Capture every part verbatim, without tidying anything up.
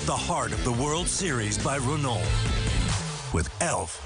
the heart of the World Series by Renault with Elf.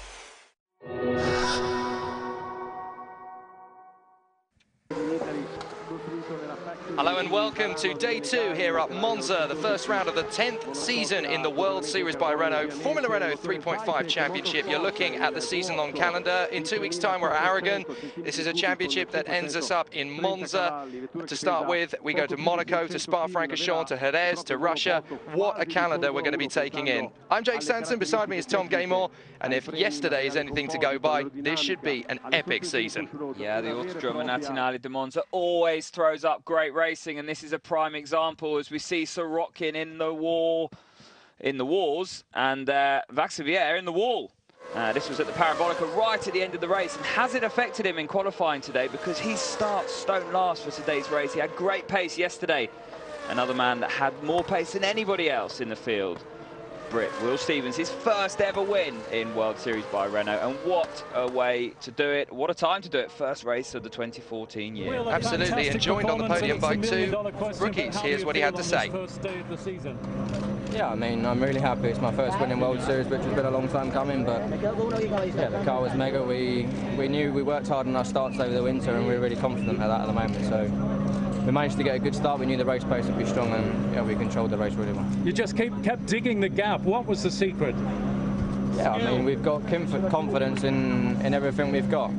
Hello and welcome to day two here at Monza, the first round of the tenth season in the World Series by Renault, Formula Renault three point five Championship. You're looking at the season-long calendar. In two weeks' time, we're at Aragon. This is a championship that ends us up in Monza. To start with, we go to Monaco, to Spa-Francorchamps, to Jerez, to Russia. What a calendar we're going to be taking in. I'm Jake Sanson, beside me is Tom Gaymore, and if yesterday is anything to go by, this should be an epic season. Yeah, the Autodromo Nazionale di Monza always throws up great racing, and this is a prime example as we see Sorokin in the war, in the wars, and uh, Vaxivière in the wall. Uh, this was at the Parabolica right at the end of the race, and has it affected him in qualifying today? Because he starts stone last for today's race. He had great pace yesterday. Another man that had more pace than anybody else in the field. Brit Will Stevens, his first ever win in World Series by Renault, and what a way to do it, what a time to do it, first race of the twenty fourteen year. Absolutely, and joined on the podium by two rookies. Here's what he had to say. Yeah, I mean, I'm really happy. It's my first win in World Series, which has been a long time coming, but yeah, the car was mega. We, we knew we worked hard on our starts over the winter, and we were really confident at that at the moment, so we managed to get a good start. We knew the race pace would be strong, and yeah, we controlled the race really well. You just keep, kept digging the gap. What was the secret? Yeah, I mean, we've got confidence in, in everything we've got.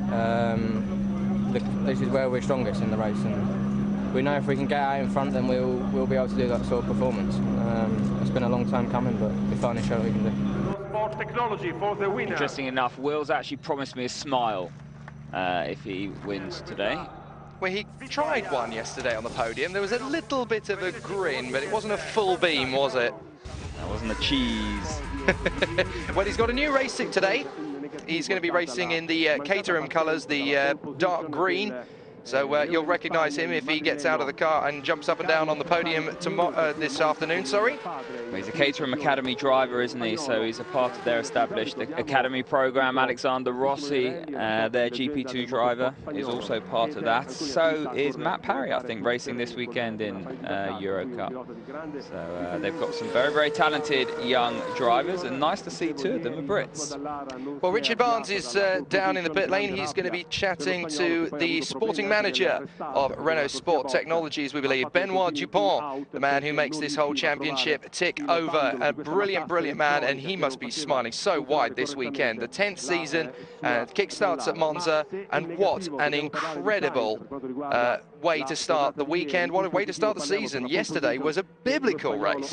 Um, the, this is where we're strongest in the race, and we know if we can get out in front, then we'll, we'll be able to do that sort of performance. Um, it's been a long time coming, but we finally showed what we can do. Sport technology for the winner. Interesting enough, Will's actually promised me a smile uh, if he wins today. Well, he tried one yesterday on the podium. There was a little bit of a grin, but it wasn't a full beam, was it? That wasn't a cheese. Well, he's got a new race suit today. He's going to be racing in the uh, Caterham colours, the uh, dark green. So uh, you'll recognise him if he gets out of the car and jumps up and down on the podium tomorrow, uh, this afternoon, sorry. Well, he's a Caterham Academy driver, isn't he? So he's a part of their established Academy program. Alexander Rossi, uh, their G P two driver, is also part of that. So is Matt Parry, I think, racing this weekend in uh, Euro Cup. So uh, they've got some very, very talented young drivers, and nice to see two of them are Brits. Well, Richard Barnes is uh, down in the pit lane. He's going to be chatting to the sporting manager of Renault Sport Technologies, we believe, Benoit Dupont, the man who makes this whole championship tick over. A brilliant, brilliant man, and he must be smiling so wide this weekend. The tenth season, uh, kick-starts at Monza, and what an incredible uh, way to start the weekend. What a way to start the season. Yesterday was a biblical race.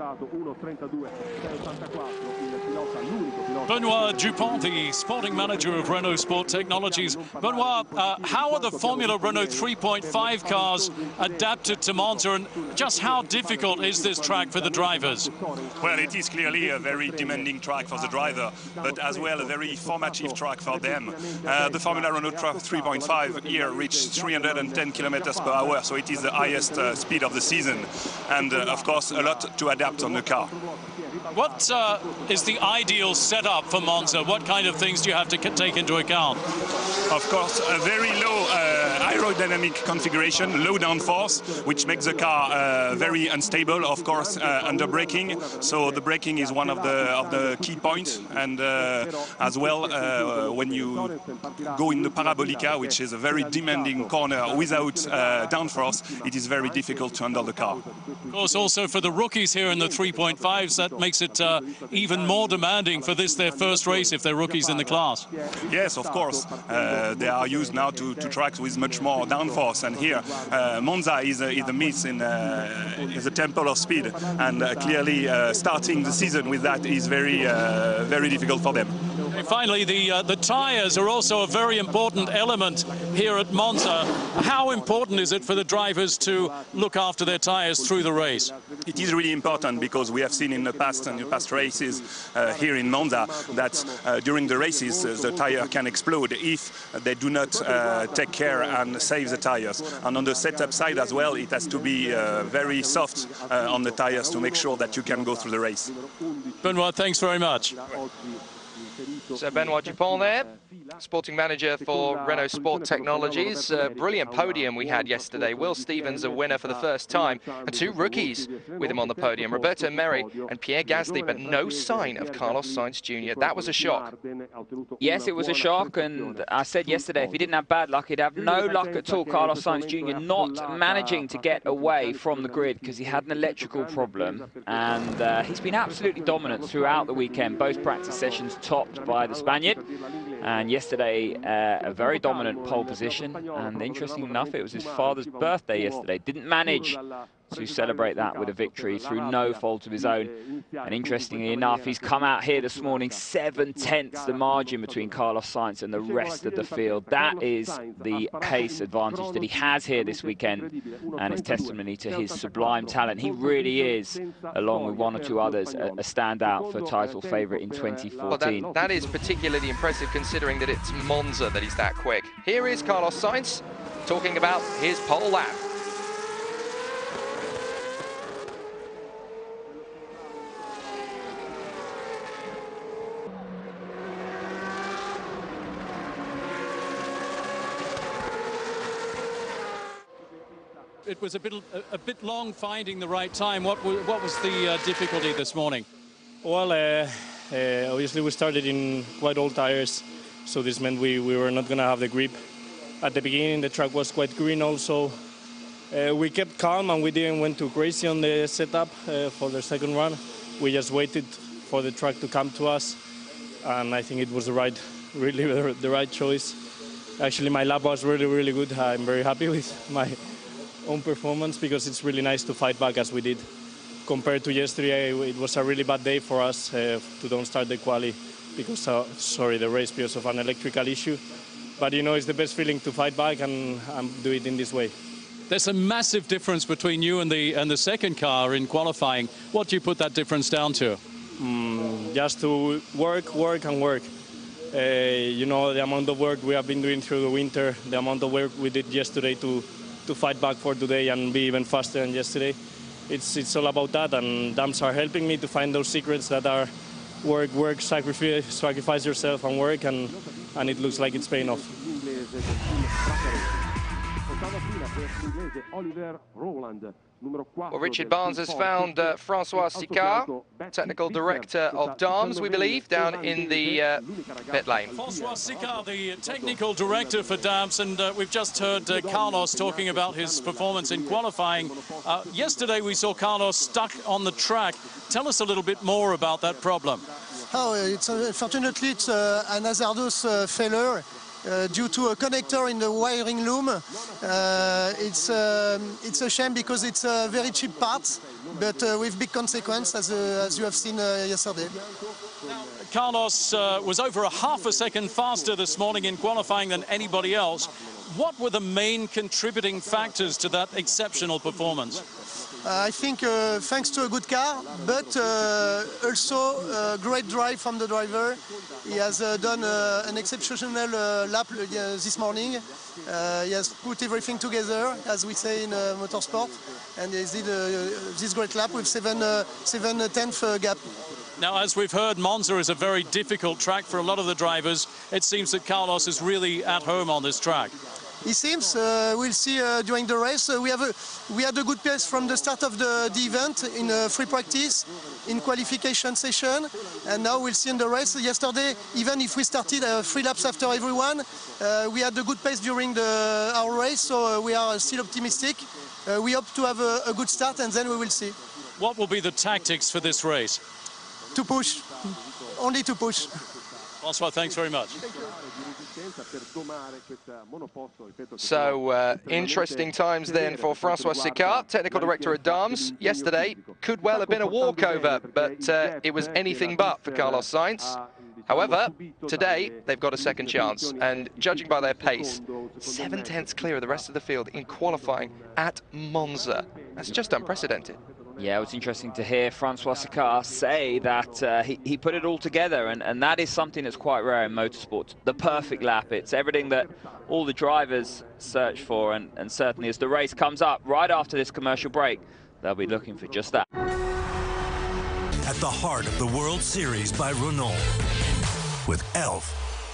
Benoit Dupont, the sporting manager of Renault Sport Technologies. Benoit, uh, how are the Formula Renault three point five cars adapted to Monza, and just how difficult is this track for the drivers? Well, it is clearly a very demanding track for the driver, but as well a very formative track for them. Uh, the Formula Renault three point five here reached three hundred ten kilometers per hour, so it is the highest uh, speed of the season, and uh, of course a lot to adapt on the car. What uh, is the ideal setup for Monza? What kind of things do you have to take into account? Of course, a very low uh, aerodynamic configuration, low downforce, which makes the car uh, very unstable, of course, uh, under braking. So the braking is one of the of the key points, and uh, as well uh, when you go in the Parabolica, which is a very demanding corner without uh, downforce, it is very difficult to handle the car. Of course, also for the rookies here in the three point fives, that makes it uh, even more demanding for this, their first race, if they're rookies in the class. Yes, of course. Uh, they are used now to, to tracks with much more downforce, and here uh, Monza is a, is a myth in uh, is a temple of speed, and uh, clearly uh, starting the season with that is very uh, very difficult for them. Finally, the uh, the tyres are also a very important element here at Monza. How important is it for the drivers to look after their tyres through the race? It is really important, because we have seen in the past and the past races uh, here in Monza that uh, during the races uh, the tyre can explode if they do not uh, take care and save the tyres. And on the setup side as well, it has to be uh, very soft uh, on the tyres to make sure that you can go through the race. Benoit, thanks very much. So Benoit Dupont there, sporting manager for Renault Sport Technologies. Uh, brilliant podium we had yesterday. Will Stevens a winner for the first time, and two rookies with him on the podium, Roberto Merri and Pierre Gasly, but no sign of Carlos Sainz Junior That was a shock. Yes, it was a shock, and I said yesterday if he didn't have bad luck, he'd have no luck at all. Carlos Sainz Junior not managing to get away from the grid because he had an electrical problem, and uh, he's been absolutely dominant throughout the weekend. Both practice sessions topped by the Spaniard, and yesterday uh, a very dominant pole position. And interesting enough, it was his father's birthday yesterday. Didn't manage to celebrate that with a victory through no fault of his own. And interestingly enough, he's come out here this morning seven tenths the margin between Carlos Sainz and the rest of the field. That is the pace advantage that he has here this weekend, and it's testimony to his sublime talent. He really is, along with one or two others, a, a standout for title favourite in twenty fourteen. Well, that, that is particularly impressive considering that it's Monza that he's that quick. Here is Carlos Sainz talking about his pole lap. It was a bit, a, a bit long finding the right time. What was, what was the uh, difficulty this morning? Well, uh, uh, obviously we started in quite old tires, so this meant we, we were not going to have the grip. At the beginning, the track was quite green also. Uh, we kept calm and we didn't went too crazy on the setup uh, for the second run. We just waited for the track to come to us, and I think it was the right, really the, the right choice. Actually, my lap was really, really good. I'm very happy with my own performance because it's really nice to fight back as we did. Compared to yesterday, it was a really bad day for us uh, to don't start the quali because, uh, sorry, the race because of an electrical issue. But you know, it's the best feeling to fight back and, and do it in this way. There's a massive difference between you and the and the second car in qualifying. What do you put that difference down to? Mm, just to work, work and work. Uh, you know, the amount of work we have been doing through the winter, the amount of work we did yesterday to to fight back for today and be even faster than yesterday. It's it's all about that, and dams are helping me to find those secrets that are work, work, sacrifice, sacrifice yourself and work, and, and it looks like it's paying off. Well, Richard Barnes has found uh, Francois Sicard, technical director of Dams, we believe, down in the uh, pit lane. Francois Sicard, the technical director for Dams, and uh, we've just heard uh, Carlos talking about his performance in qualifying. Uh, yesterday we saw Carlos stuck on the track. Tell us a little bit more about that problem. Oh, it's, uh, fortunately, it's uh, an hazardous uh, failure. Uh, due to a connector in the wiring loom. Uh, it's, uh, it's a shame because it's a very cheap part, but uh, with big consequence, as, uh, as you have seen uh, yesterday. Carlos uh, was over a half a second faster this morning in qualifying than anybody else. What were the main contributing factors to that exceptional performance? Uh, I think uh, thanks to a good car, but uh, also a great drive from the driver. He has uh, done uh, an exceptional uh, lap uh, this morning. Uh, he has put everything together, as we say in uh, motorsport, and he did uh, this great lap with seven, uh, seven tenth uh, gap. Now, as we've heard, Monza is a very difficult track for a lot of the drivers. It seems that Carlos is really at home on this track. It seems. Uh, we'll see uh, during the race. Uh, we have a, we had a good pace from the start of the, the event in uh, free practice, in qualification session, and now we'll see in the race. Yesterday, even if we started uh, three laps after everyone, uh, we had a good pace during the, our race, so uh, we are still optimistic. Uh, we hope to have a, a good start, and then we will see. What will be the tactics for this race? To push, only to push. Francois, thanks very much. So, uh, interesting times then for Francois Sicard, technical director at Dams. Yesterday could well have been a walkover, but uh, it was anything but for Carlos Sainz. However, today they've got a second chance, and judging by their pace, seven tenths clear of the rest of the field in qualifying at Monza. That's just unprecedented. Yeah, it was interesting to hear Francois Sicard say that uh, he, he put it all together, and, and that is something that's quite rare in motorsport. The perfect lap. It's everything that all the drivers search for, and, and certainly as the race comes up right after this commercial break, they'll be looking for just that. At the heart of the World Series by Renault. with Elf.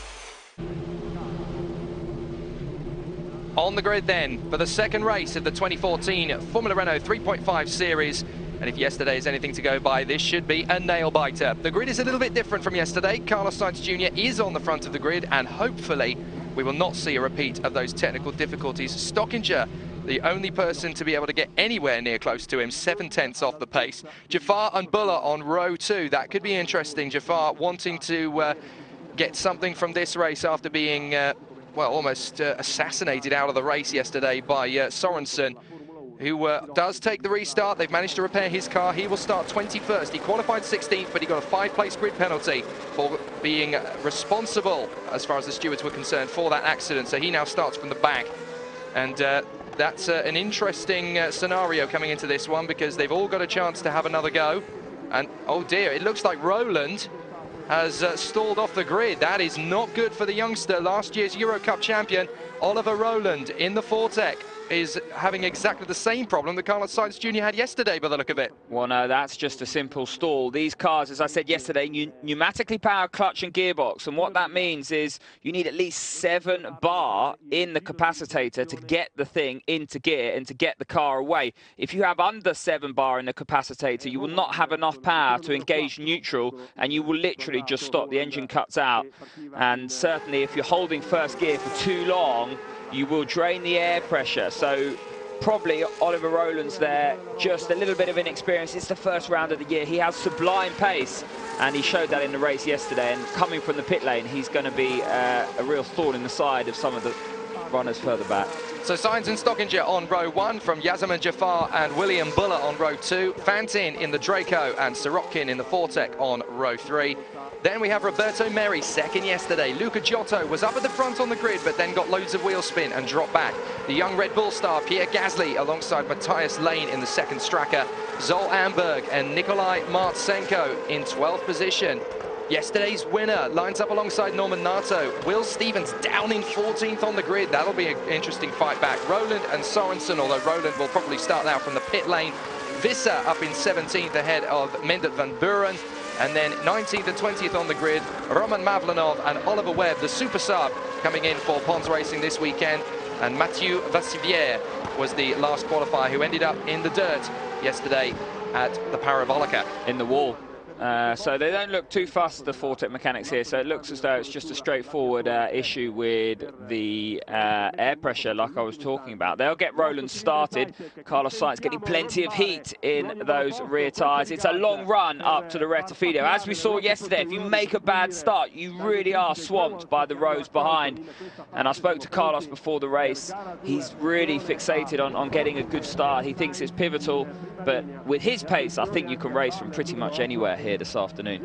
On the grid then for the second race of the twenty fourteen Formula Renault three point five series. And if yesterday is anything to go by, this should be a nail-biter. The grid is a little bit different from yesterday. Carlos Sainz Junior is on the front of the grid, and hopefully we will not see a repeat of those technical difficulties. Stockinger, the only person to be able to get anywhere near close to him, seven tenths off the pace. Jafar and Buller on row two. That could be interesting. Jafar wanting to uh, get something from this race after being, uh, well, almost uh, assassinated out of the race yesterday by uh, Sorensen, who uh, does take the restart. They've managed to repair his car. He will start twenty-first. He qualified sixteenth, but he got a five-place grid penalty for being responsible, as far as the stewards were concerned, for that accident. So he now starts from the back. And uh, that's uh, an interesting uh, scenario coming into this one, because they've all got a chance to have another go. And, oh dear, it looks like Roland has uh, stalled off the grid. That is not good for the youngster, last year's Euro Cup champion, Oliver Roland, in the Fortec, is having exactly the same problem that Carlos Sainz Junior had yesterday, by the look of it. Well, no, that's just a simple stall. These cars, as I said yesterday, pneumatically powered clutch and gearbox, and what that means is you need at least seven bar in the capacitator to get the thing into gear and to get the car away. If you have under seven bar in the capacitator, you will not have enough power to engage neutral, and you will literally just stop. The engine cuts out, and certainly if you're holding first gear for too long, you will drain the air pressure. So probably Oliver Roland's there, just a little bit of inexperience. It's the first round of the year. He has sublime pace, and he showed that in the race yesterday. And coming from the pit lane, he's going to be uh, a real thorn in the side of some of the runners further back. So Sainz and Stockinger on row one, from Yasemin Jafar and William Buller on row two, Fantin in the Draco and Sirotkin in the Fortec on row three. Then we have Roberto Meri, second yesterday. Luca Giotto was up at the front on the grid, but then got loads of wheel spin and dropped back. The young Red Bull star, Pierre Gasly, alongside Matthias Lane in the second Stracker. Zol Amberg and Nikolai Martsenko in twelfth position. Yesterday's winner lines up alongside Norman Nato. Will Stevens down in fourteenth on the grid. That'll be an interesting fight back. Roland and Sorensen, although Roland will probably start out from the pit lane. Visser up in seventeenth ahead of Mendet van Buren. And then nineteenth and twentieth on the grid, Roman Mavlanov and Oliver Webb, the super sub, coming in for Pons Racing this weekend. And Mathieu Vassivière was the last qualifier, who ended up in the dirt yesterday at the Parabolica. In the wall. Uh, so they don't look too fussed, the Fortec mechanics here, so it looks as though it's just a straightforward uh, issue with the uh, air pressure, like I was talking about. They'll get Roland started. Carlos Sainz getting plenty of heat in those rear tyres. It's a long run up to the Rettifido. As we saw yesterday, if you make a bad start, you really are swamped by the rows behind. And I spoke to Carlos before the race. He's really fixated on, on getting a good start. He thinks it's pivotal, but with his pace, I think you can race from pretty much anywhere here this afternoon.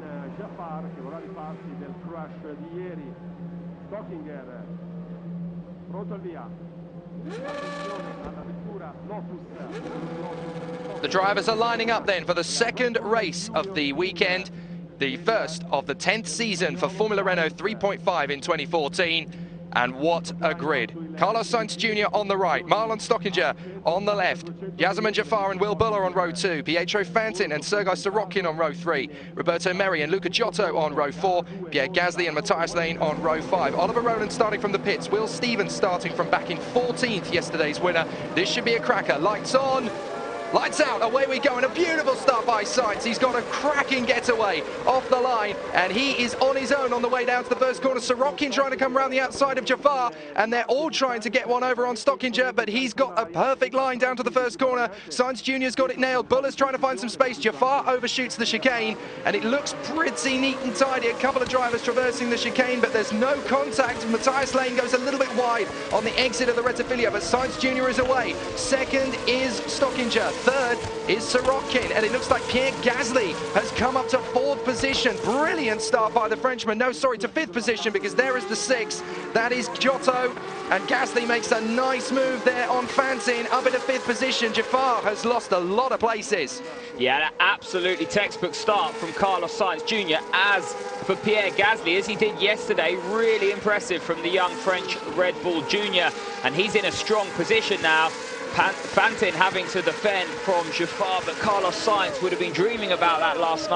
The drivers are lining up then for the second race of the weekend, the first of the tenth season for Formula Renault three point five in twenty fourteen. And what a grid. Carlos Sainz Junior on the right, Marlon Stockinger on the left, Yasemin Jafar and Will Buller on row two, Pietro Fantin and Sergei Sirotkin on row three, Roberto Meri and Luca Giotto on row four, Pierre Gasly and Matthias Lane on row five. Oliver Roland starting from the pits, Will Stevens starting from back in fourteenth, yesterday's winner. This should be a cracker. Lights on. Lights out, away we go, and a beautiful start by Sainz. He's got a cracking getaway off the line, and he is on his own on the way down to the first corner. Sirotkin trying to come around the outside of Jafar, and they're all trying to get one over on Stockinger, but he's got a perfect line down to the first corner. Sainz Junior's got it nailed. Buller's trying to find some space. Jafar overshoots the chicane, and it looks pretty neat and tidy. A couple of drivers traversing the chicane, but there's no contact. Matthias Lane goes a little bit wide on the exit of the Rettifilia, but Sainz Junior is away. Second is Stockinger. Third is Sirotkin, and it looks like Pierre Gasly has come up to fourth position. Brilliant start by the Frenchman. No, sorry, to fifth position, because there is the sixth. That is Giotto, and Gasly makes a nice move there on Fantin, up into fifth position. Jafar has lost a lot of places. Yeah, an absolutely textbook start from Carlos Sainz Junior As for Pierre Gasly, as he did yesterday, really impressive from the young French Red Bull Junior, and he's in a strong position now. Fantin having to defend from Jafar, but Carlos Sainz would have been dreaming about that last night.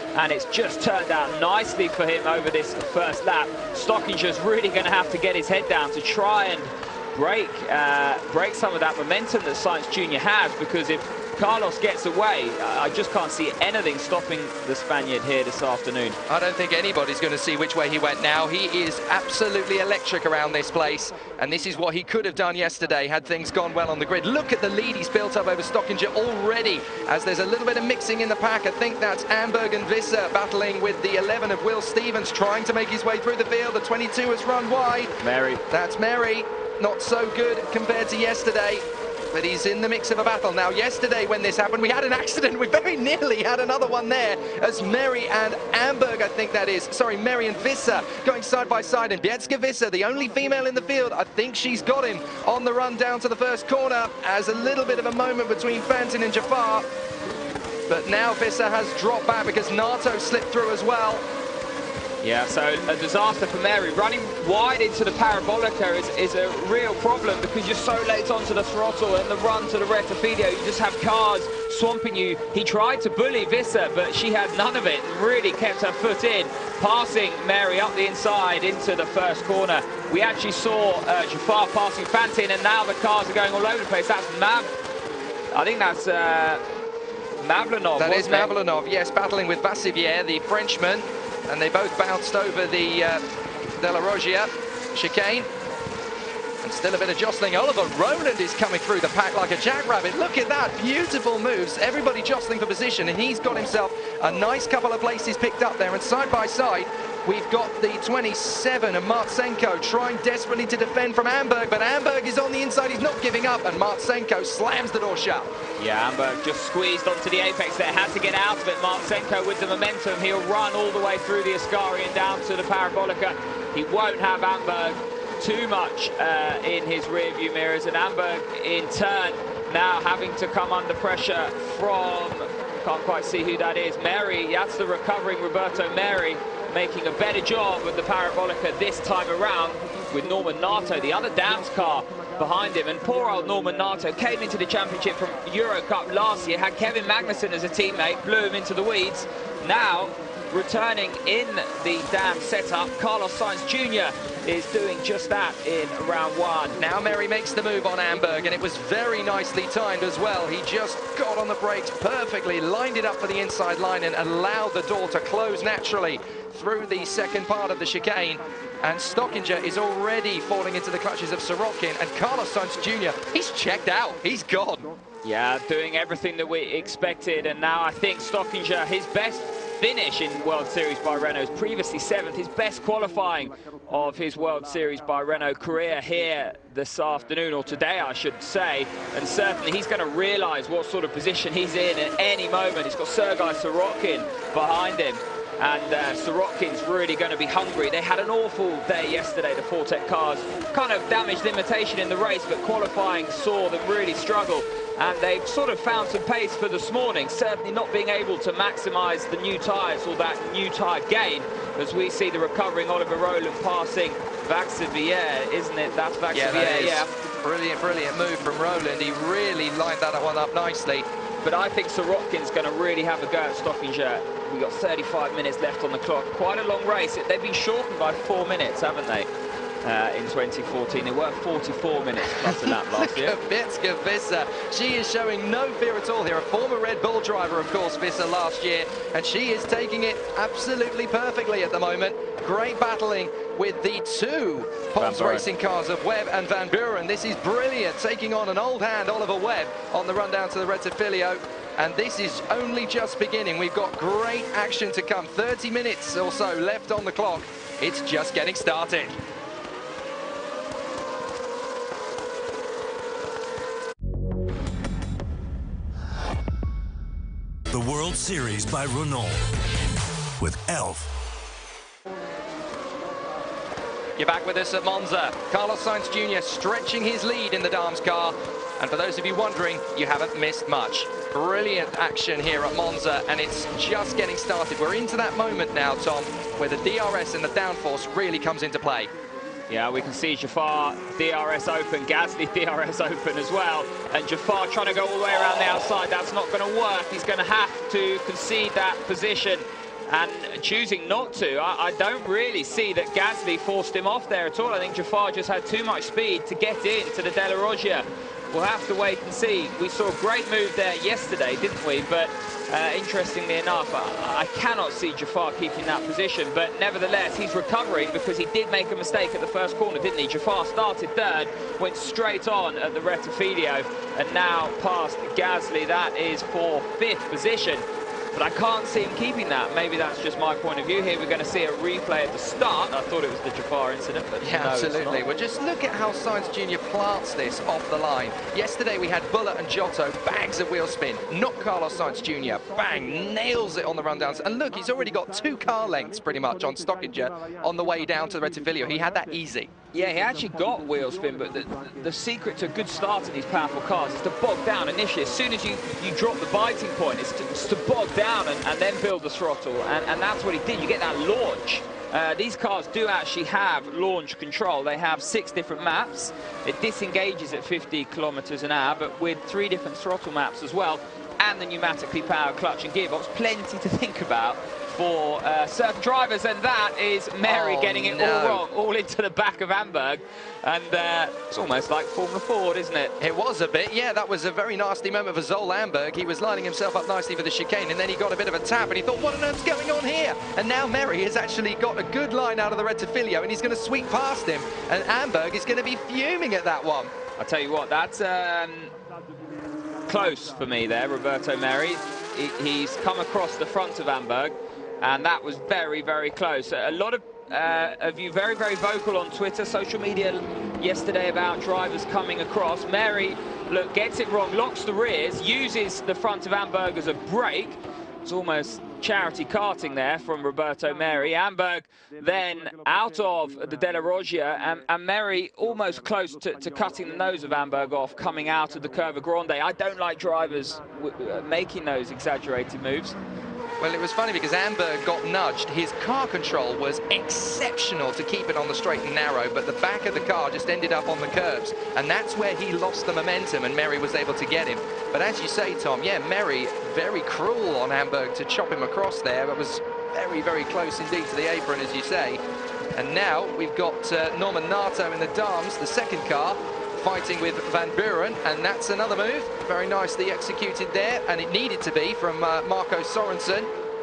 and it's just turned out nicely for him over this first lap. Stockinger's really going to have to get his head down to try and break uh, break some of that momentum that Sainz Junior has, because if Carlos gets away, I just can't see anything stopping the Spaniard here this afternoon. I don't think anybody's going to see which way he went now. He is absolutely electric around this place, and this is what he could have done yesterday had things gone well on the grid. Look at the lead he's built up over Stockinger already, as there's a little bit of mixing in the pack. I think that's Amberg and Visser battling with the eleven of Will Stevens, trying to make his way through the field. The twenty-two has run wide. Mary. That's Mary. Not so good compared to yesterday, but he's in the mix of a battle. Now, yesterday when this happened, we had an accident. We very nearly had another one there, as Mary and Amberg, I think that is, sorry, Mary and Visser going side by side, and Bietska Visser, the only female in the field, I think she's got him on the run down to the first corner, as a little bit of a moment between Fantin and Jafar. But now Visser has dropped back because Nato slipped through as well. Yeah, so a disaster for Mary. Running wide into the Parabolica is, is a real problem, because you're so late onto the throttle, and the run to the Retafidio, you just have cars swamping you. He tried to bully Visser, but she had none of it, really kept her foot in, passing Mary up the inside into the first corner. We actually saw uh, Jafar passing Fantin, and now the cars are going all over the place. That's Mav, I think that's uh, Mavlanov. That is it? Mavlanov, yes, battling with Vassivier, the Frenchman. And they both bounced over the uh, De La Rogia chicane. And still a bit of jostling. Oliver Rowland is coming through the pack like a jackrabbit. Look at that, beautiful moves. Everybody jostling for position, and he's got himself a nice couple of places picked up there. And side by side, we've got the twenty-seven of Martsenko trying desperately to defend from Amberg, but Amberg is on the inside, he's not giving up, and Martsenko slams the door shut. Yeah, Amberg just squeezed onto the apex there, had to get out of it. Martsenko with the momentum, he'll run all the way through the Ascari and down to the Parabolica. He won't have Amberg too much uh, in his rear view mirrors, and Amberg in turn now having to come under pressure from, can't quite see who that is, Mary. That's the recovering Roberto Mary, making a better job with the Parabolica this time around, with Norman Nato, the other Dams car, behind him. And poor old Norman Nato came into the championship from Euro Cup last year, had Kevin Magnussen as a teammate, blew him into the weeds. Now, returning in the Dams setup, Carlos Sainz Junior is doing just that in round one. Now Mary makes the move on Amberg, and it was very nicely timed as well. He just got on the brakes perfectly, lined it up for the inside line, and allowed the door to close naturally through the second part of the chicane. And Stockinger is already falling into the clutches of Sorokin, and Carlos Sainz Junior, he's checked out, he's gone. Yeah, doing everything that we expected, and now I think Stockinger, his best finish in World Series by Renault, previously seventh, his best qualifying of his World Series by Renault career here this afternoon, or today I should say, and certainly he's going to realise what sort of position he's in at any moment. He's got Sergei Sorokin behind him, and uh, Sorokin's really going to be hungry. They had an awful day yesterday, the Fortec cars, kind of damaged limitation in the race, but qualifying saw them really struggle. And they've sort of found some pace for this morning, certainly not being able to maximise the new tyres or that new tyre gain, as we see the recovering Oliver Rowland passing Vaxivier, isn't it? That's Vaxivier, yeah. That is. yeah. Brilliant, brilliant move from Rowland. He really lined that one up nicely. But I think Sorokin's going to really have a go at Stockinger. We've got thirty-five minutes left on the clock. Quite a long race. They've been shortened by four minutes, haven't they? Uh, in twenty fourteen, they were forty-four minutes plus a lap last year. Bietska Visser, she is showing no fear at all here. A former Red Bull driver, of course, Visser last year, and she is taking it absolutely perfectly at the moment. Great battling with the two Pons racing cars of Webb and Van Buren. This is brilliant, taking on an old hand, Oliver Webb, on the run down to the Rettifilio. And this is only just beginning. We've got great action to come. thirty minutes or so left on the clock. It's just getting started. The World Series by Renault with Elf. You're back with us at Monza. Carlos Sainz Junior stretching his lead in the Dams car. And for those of you wondering, you haven't missed much. Brilliant action here at Monza, and it's just getting started. We're into that moment now, Tom, where the D R S and the downforce really comes into play. Yeah, we can see Jafar D R S open, Gasly D R S open as well, and Jafar trying to go all the way around the outside. That's not going to work. He's going to have to concede that position and choosing not to. I, I don't really see that Gasly forced him off there at all. I think Jafar just had too much speed to get into the Della Roggia. We'll have to wait and see. We saw a great move there yesterday, didn't we? But uh, interestingly enough, I, I cannot see Jafar keeping that position. But nevertheless, he's recovering because he did make a mistake at the first corner, didn't he? Jafar started third, went straight on at the Rettifilo, and now past Gasly. That is for fifth position. But I can't see him keeping that. Maybe that's just my point of view here. We're going to see a replay at the start. I thought it was the Jafar incident, but yeah, no, absolutely. Well, just look at how Sainz Junior plants this off the line. Yesterday we had Bullet and Giotto, bags of wheel spin. Not Carlos Sainz Junior Bang, nails it on the rundowns. And look, he's already got two car lengths pretty much on Stockinger on the way down to the Rettifilo. He had that easy. Yeah, he actually got wheel spin, but the, the secret to a good start in these powerful cars is to bog down initially. As soon as you, you drop the biting point, it's to, it's to bog down and, and then build the throttle, and, and that's what he did. You get that launch. Uh, these cars do actually have launch control. They have six different maps. It disengages at fifty kilometers an hour, but with three different throttle maps as well, and the pneumatically powered clutch and gearbox. Plenty to think about for uh, certain drivers, and that is Mary oh, getting it no. all wrong, all into the back of Hamburg, and uh, it's almost like Formula Ford, isn't it? It was a bit, yeah. That was a very nasty moment for Zoll Hamburg. He was lining himself up nicely for the chicane, and then he got a bit of a tap, and he thought, what on earth's going on here? And now Mary has actually got a good line out of the Rettifilo, and he's going to sweep past him, and Hamburg is going to be fuming at that one. I tell you what, that's um, close for me there, Roberto Meri. He, he's come across the front of Hamburg, and that was very, very close. A lot of, uh, of you very, very vocal on Twitter, social media yesterday about drivers coming across. Mary, look, gets it wrong, locks the rears, uses the front of Hamburg as a brake. It's almost charity karting there from Roberto Meri. Hamburg then out of the Della Roggia, and, and Meri almost close to, to cutting the nose of Hamburg off, coming out of the Curva Grande. I don't like drivers w uh, making those exaggerated moves. Well, it was funny because Hamburg got nudged. His car control was exceptional to keep it on the straight and narrow, but the back of the car just ended up on the curbs, and that's where he lost the momentum, and Meri was able to get him. But as you say, Tom, yeah, Meri very cruel on Hamburg to chop him across there. It was very, very close indeed to the apron, as you say. And now we've got uh, Norman Nato in the Dams, the second car, fighting with Van Buren, and that's another move. Very nicely executed there, and it needed to be from uh, Marco Sorensen.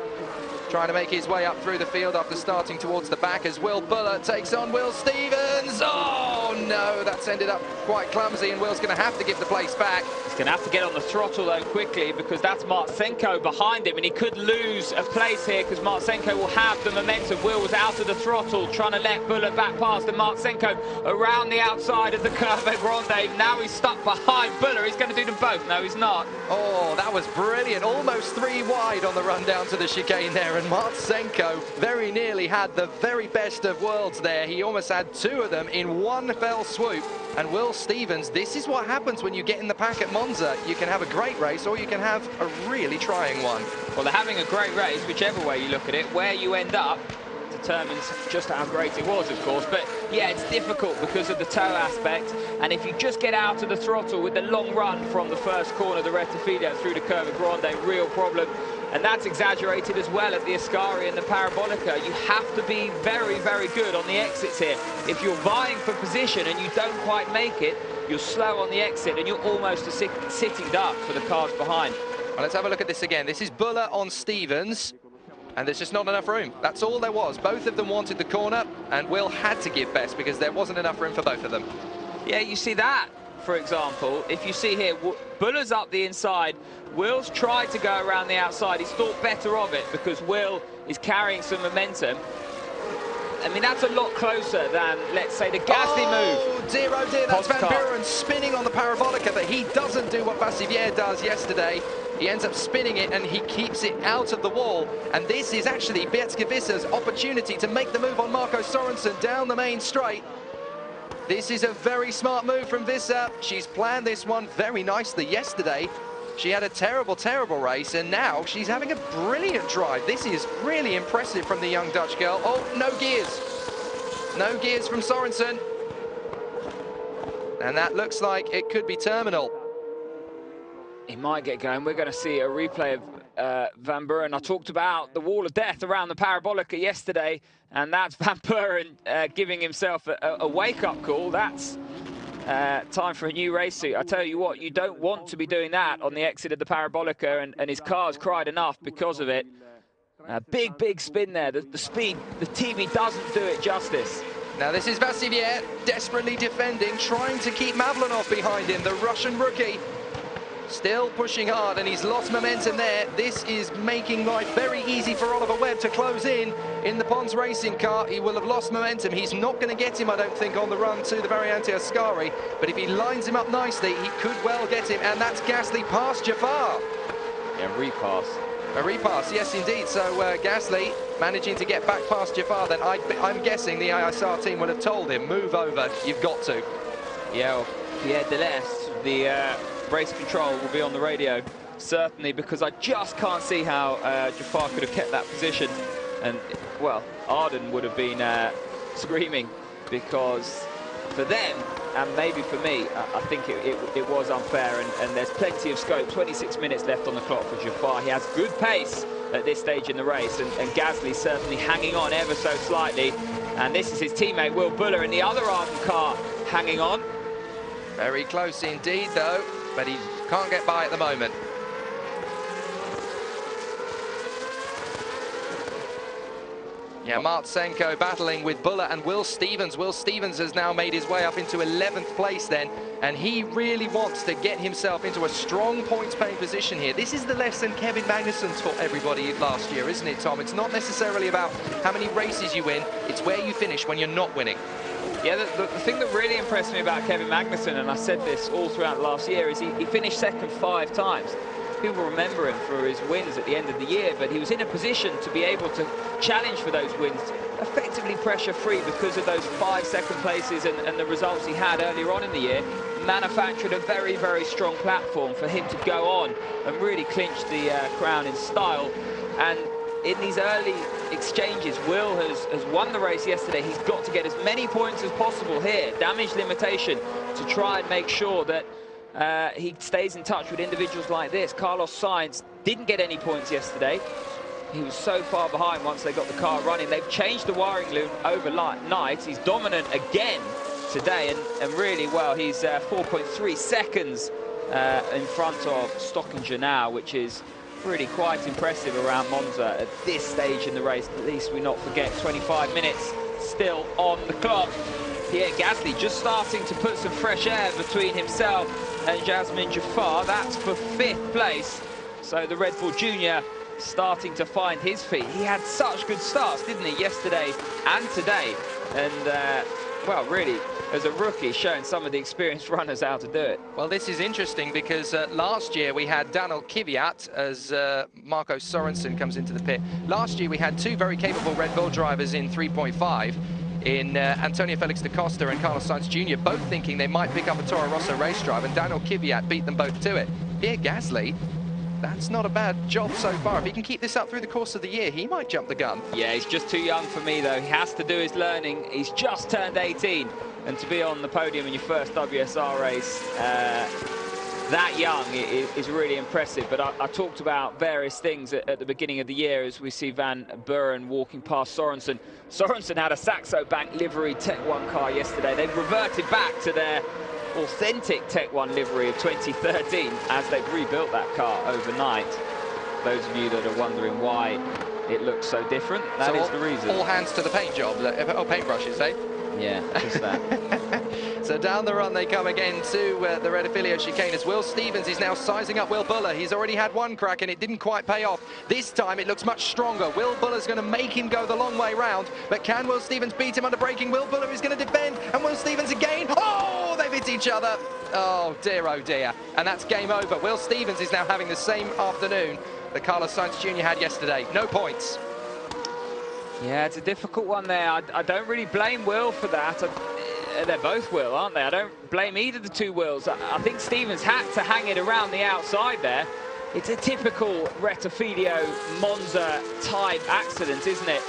Trying to make his way up through the field after starting towards the back as Will Buller takes on Will Stevens. Oh no, that's ended up quite clumsy, and Will's going to have to give the place back. He's going to have to get on the throttle though quickly, because that's Martsenko behind him, and he could lose a place here because Martsenko will have the momentum. Will was out of the throttle, trying to let Buller back past, and Martsenko around the outside of the Curva Grande. Now he's stuck behind Buller. He's going to do them both. No, he's not. Oh, that was brilliant. Almost three wide on the run down to the chicane there, and Martsenko very nearly had the very best of worlds there. He almost had two of them in one fell swoop. And Will Stevens, this is what happens when you get in the pack at Monza. You can have a great race, or you can have a really trying one. Well, they're having a great race, whichever way you look at it. Where you end up determines just how great it was, of course. But yeah, it's difficult because of the toe aspect. And if you just get out of the throttle with the long run from the first corner, the Rettifilo through the Curva Grande, real problem. And that's exaggerated as well at the Ascari and the Parabolica. You have to be very, very good on the exits here. If you're vying for position and you don't quite make it, you're slow on the exit and you're almost a sit sitting duck for the cars behind. Well, let's have a look at this again. This is Buller on Stevens, and there's just not enough room. That's all there was. Both of them wanted the corner, and Will had to give best because there wasn't enough room for both of them. Yeah, you see that, for example. If you see here, Buller's up the inside. Will's tried to go around the outside. He's thought better of it because Will is carrying some momentum. I mean, that's a lot closer than, let's say, the Gasly oh, move. Oh, dear, oh dear, that's Postcard. Van Buren spinning on the Parabolica, but he doesn't do what Vassivière does yesterday. He ends up spinning it, and he keeps it out of the wall. And this is actually Bietskevissa's opportunity to make the move on Marco Sorensen down the main straight. This is a very smart move from Visser. She's planned this one very nicely yesterday. She had a terrible, terrible race, and now she's having a brilliant drive. This is really impressive from the young Dutch girl. Oh, no gears. No gears from Sorensen. And that looks like it could be terminal. he might get going. We're going to see a replay of uh, Van Buren. I talked about the wall of death around the Parabolica yesterday, and that's Van Buren uh, giving himself a, a wake-up call. That's uh, time for a new race suit. I tell you what, you don't want to be doing that on the exit of the Parabolica, and, and his car's cried enough because of it. A big, big spin there. The, the speed, the T V doesn't do it justice. Now this is Vassivier desperately defending, trying to keep Mavlanov behind him, the Russian rookie. Still pushing hard, and he's lost momentum there. This is making life very easy for Oliver Webb to close in in the Pons racing car. He will have lost momentum. He's not going to get him, I don't think, on the run to the Variante Ascari. But if he lines him up nicely, he could well get him, and that's Gasly past Jafar. Yeah, repass. A repass, yes, indeed. So uh, Gasly managing to get back past Jafar, then I, I'm guessing the I S R team would have told him, move over, you've got to. Yeah, well, Pierre Deleste, the uh, race control will be on the radio, certainly, because I just can't see how uh, Jafar could have kept that position. And, well, Arden would have been uh, screaming, because for them, and maybe for me, I think it, it, it was unfair, and, and there's plenty of scope. twenty-six minutes left on the clock for Jafar. He has good pace at this stage in the race, and, and Gasly certainly hanging on ever so slightly. And this is his teammate, Will Buller, in the other Arden car, hanging on. Very close indeed, though, but he can't get by at the moment. Yeah, Martsenko battling with Buller and Will Stevens. Will Stevens has now made his way up into eleventh place then, and he really wants to get himself into a strong points-paying position here. This is the lesson Kevin Magnussen taught everybody last year, isn't it, Tom? It's not necessarily about how many races you win, it's where you finish when you're not winning. Yeah, the, the, the thing that really impressed me about Kevin Magnussen, and I said this all throughout last year, is he, he finished second five times. People remember him for his wins at the end of the year, but he was in a position to be able to challenge for those wins, effectively pressure-free because of those five second places and, and the results he had earlier on in the year. Manufactured a very, very strong platform for him to go on and really clinch the uh, crown in style. And in these early exchanges, Will has, has won the race yesterday. He's got to get as many points as possible here, damage limitation, to try and make sure that Uh, he stays in touch with individuals like this. Carlos Sainz didn't get any points yesterday. He was so far behind once they got the car running. They've changed the wiring loom overnight. He's dominant again today, and, and really well. He's uh, four point three seconds uh, in front of Stockinger now, which is really quite impressive around Monza at this stage in the race. At least we not forget, twenty-five minutes still on the clock. Pierre Gasly just starting to put some fresh air between himself and Jasmine Jafar. That's for fifth place. So the Red Bull Junior starting to find his feet. He had such good starts, didn't he, yesterday and today? And, uh, well, really, as a rookie, showing some of the experienced runners how to do it. Well, this is interesting because uh, last year we had Daniel Kvyat as uh, Marco Sorensen comes into the pit. Last year we had two very capable Red Bull drivers in three point five. in uh, Antonio Felix da Costa and Carlos Sainz Junior, both thinking they might pick up a Toro Rosso race drive, and Daniel Kvyat beat them both to it. Pierre Gasly, that's not a bad job so far. If he can keep this up through the course of the year, he might jump the gun. Yeah, he's just too young for me, though. He has to do his learning. He's just turned eighteen, and to be on the podium in your first W S R race uh, that young is really impressive. But I, I talked about various things at, at the beginning of the year as we see Van Buren walking past Sorensen. Sorensen had a Saxo Bank livery Tech one car yesterday. They've reverted back to their authentic Tech one livery of twenty thirteen as they've rebuilt that car overnight. Those of you that are wondering why it looks so different, that so is all, the reason. All hands to the paint job. Oh, paintbrushes, eh? Yeah, just that. So down the run they come again to uh, the Red Affilio chicane as Will Stevens is now sizing up Will Buller. He's already had one crack and it didn't quite pay off. This time it looks much stronger. Will Buller's going to make him go the long way round, but can Will Stevens beat him under braking? Will Buller is going to defend, and Will Stevens again. Oh, they've hit each other. Oh dear, oh dear. And that's game over. Will Stevens is now having the same afternoon that Carlos Sainz Junior had yesterday. No points. Yeah, it's a difficult one there. I, I don't really blame Will for that. I, they're both Will, aren't they? I don't blame either of the two Wills. I, I think Stevens had to hang it around the outside there. It's a typical Retafilio Monza type accident, isn't it?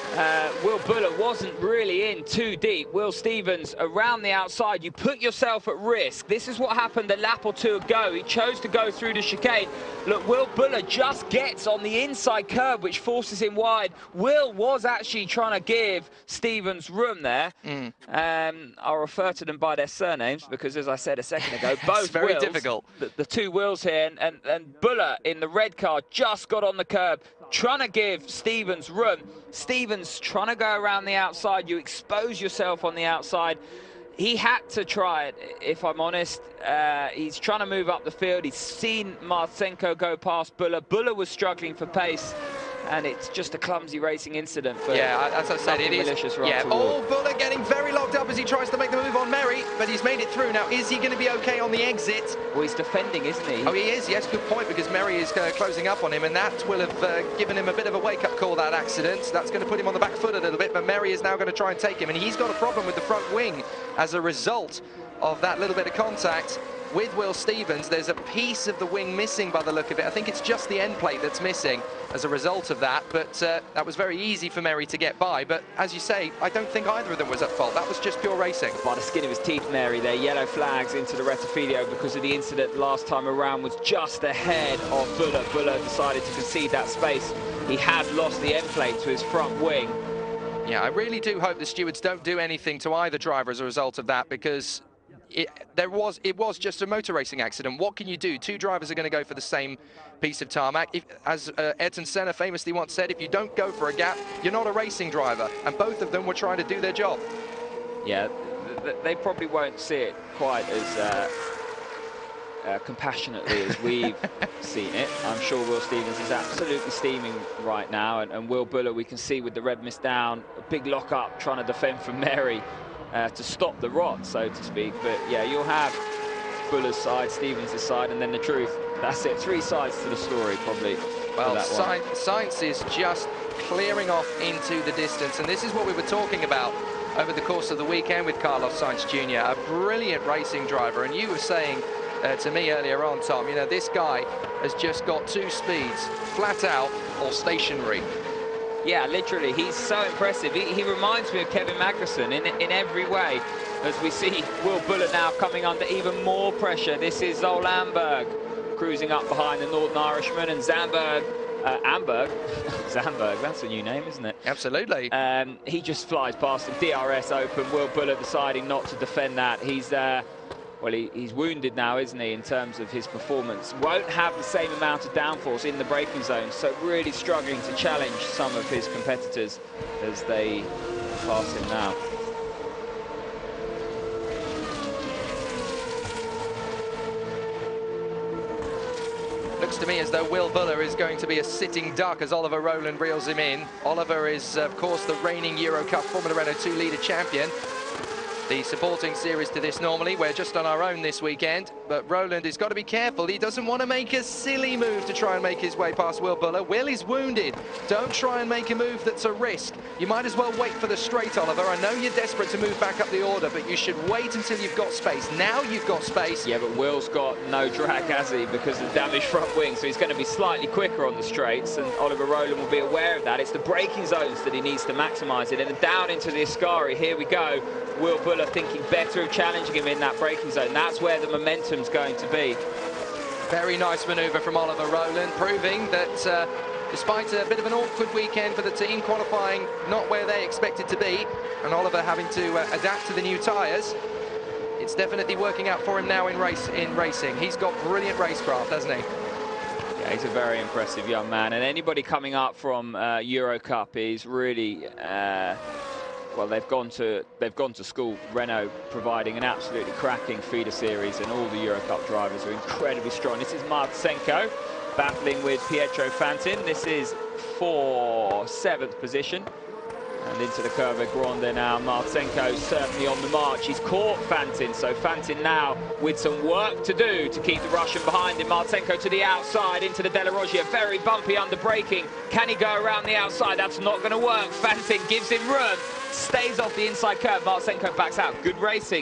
Uh, Will Buller wasn't really in too deep. Will Stevens around the outside. You put yourself at risk. This is what happened a lap or two ago. He chose to go through the chicane. Look, Will Buller just gets on the inside curve, which forces him wide. Will was actually trying to give Stevens room there. Mm. Um, I'll refer to them by their surnames because, as I said a second ago, both it's very Wills, difficult. The, the two Wills here, and, and, and Buller in the red car just got on the curb, trying to give Stevens room. Stevens trying to go around the outside. You expose yourself on the outside. He had to try it, if I'm honest. Uh, he's trying to move up the field. He's seen Martsenko go past Buller. Buller was struggling for pace, and it's just a clumsy racing incident. For yeah, as I said, it is. Yeah, oh, Buller getting very locked up as he tries to make the move on Merry, but he's made it through. Now, is he going to be okay on the exit? Well, he's defending, isn't he? Oh, he is. Yes, good point, because Merry is uh, closing up on him, and that will have uh, given him a bit of a wake-up call, that accident. That's going to put him on the back foot a little bit, but Merry is now going to try and take him, and he's got a problem with the front wing as a result of that little bit of contact with Will Stevens. There's a piece of the wing missing by the look of it. I think it's just the end plate that's missing as a result of that, but uh, that was very easy for Merry to get by. But as you say, I don't think either of them was at fault. That was just pure racing. By the skin of his teeth, Merry there. Yellow flags into the Rettifidio because of the incident last time around, was just ahead of Buller. Buller decided to concede that space. He had lost the end plate to his front wing. Yeah, I really do hope the stewards don't do anything to either driver as a result of that, because It, there was, it was just a motor racing accident. What can you do? Two drivers are going to go for the same piece of tarmac. If, as uh, Ayrton Senna famously once said, if you don't go for a gap, you're not a racing driver. And both of them were trying to do their job. Yeah, th they probably won't see it quite as uh, uh, compassionately as we've seen it. I'm sure Will Stevens is absolutely steaming right now. And, and Will Buller, we can see with the red mist down, a big lock-up trying to defend from Merry. Uh, to stop the rot, so to speak. But yeah, you'll have Buller's side, Stevens' side, and then the truth. That's it, three sides to the story, probably. Well, Sainz is just clearing off into the distance, and this is what we were talking about over the course of the weekend with Carlos Sainz Junior, a brilliant racing driver. And you were saying uh, to me earlier on, Tom, you know, this guy has just got two speeds, flat out or stationary. Yeah, literally, he's so impressive. He, he reminds me of Kevin Magnussen in, in every way, as we see Will Buller now coming under even more pressure. This is Zol Amberg cruising up behind the Northern Irishman, and Zandberg, uh, Amberg, Zandberg, that's a new name, isn't it? Absolutely. Um, he just flies past him, D R S open, Will Buller deciding not to defend that. He's uh, Well, he, he's wounded now, isn't he, in terms of his performance. Won't have the same amount of downforce in the braking zone, so really struggling to challenge some of his competitors as they pass him now. Looks to me as though Will Buller is going to be a sitting duck as Oliver Rowland reels him in. Oliver is, of course, the reigning Euro Cup Formula Renault two leader champion. The supporting series to this normally. We're just on our own this weekend, but Rowland has got to be careful. He doesn't want to make a silly move to try and make his way past Will Buller. Will is wounded. Don't try and make a move that's a risk. You might as well wait for the straight, Oliver. I know you're desperate to move back up the order, but you should wait until you've got space. Now you've got space. Yeah, but Will's got no drag, has he, because of the damaged front wing, so he's going to be slightly quicker on the straights, and Oliver Rowland will be aware of that. It's the braking zones that he needs to maximise it, and then down into the Ascari. Here we go. Will Buller thinking better of challenging him in that braking zone. That's where the momentum's going to be. Very nice manoeuvre from Oliver Rowland, proving that uh, despite a bit of an awkward weekend for the team, qualifying not where they expected to be, and Oliver having to uh, adapt to the new tyres, it's definitely working out for him now in race in racing. He's got brilliant racecraft, hasn't he? Yeah, he's a very impressive young man, and anybody coming up from uh, Euro Cup is really uh, well, they've gone to they've gone to school. Renault providing an absolutely cracking feeder series, and all the Euro Cup drivers are incredibly strong. This is Martsenko battling with Pietro Fantin. This is for seventh position. And into the Curva Grande now. Martsenko certainly on the march. He's caught Fantin, so Fantin now with some work to do to keep the Russian behind him. Martsenko to the outside into the Della Roggia. Very bumpy under braking. Can he go around the outside? That's not going to work. Fantin gives him room. Stays off the inside curve. Martsenko backs out. Good racing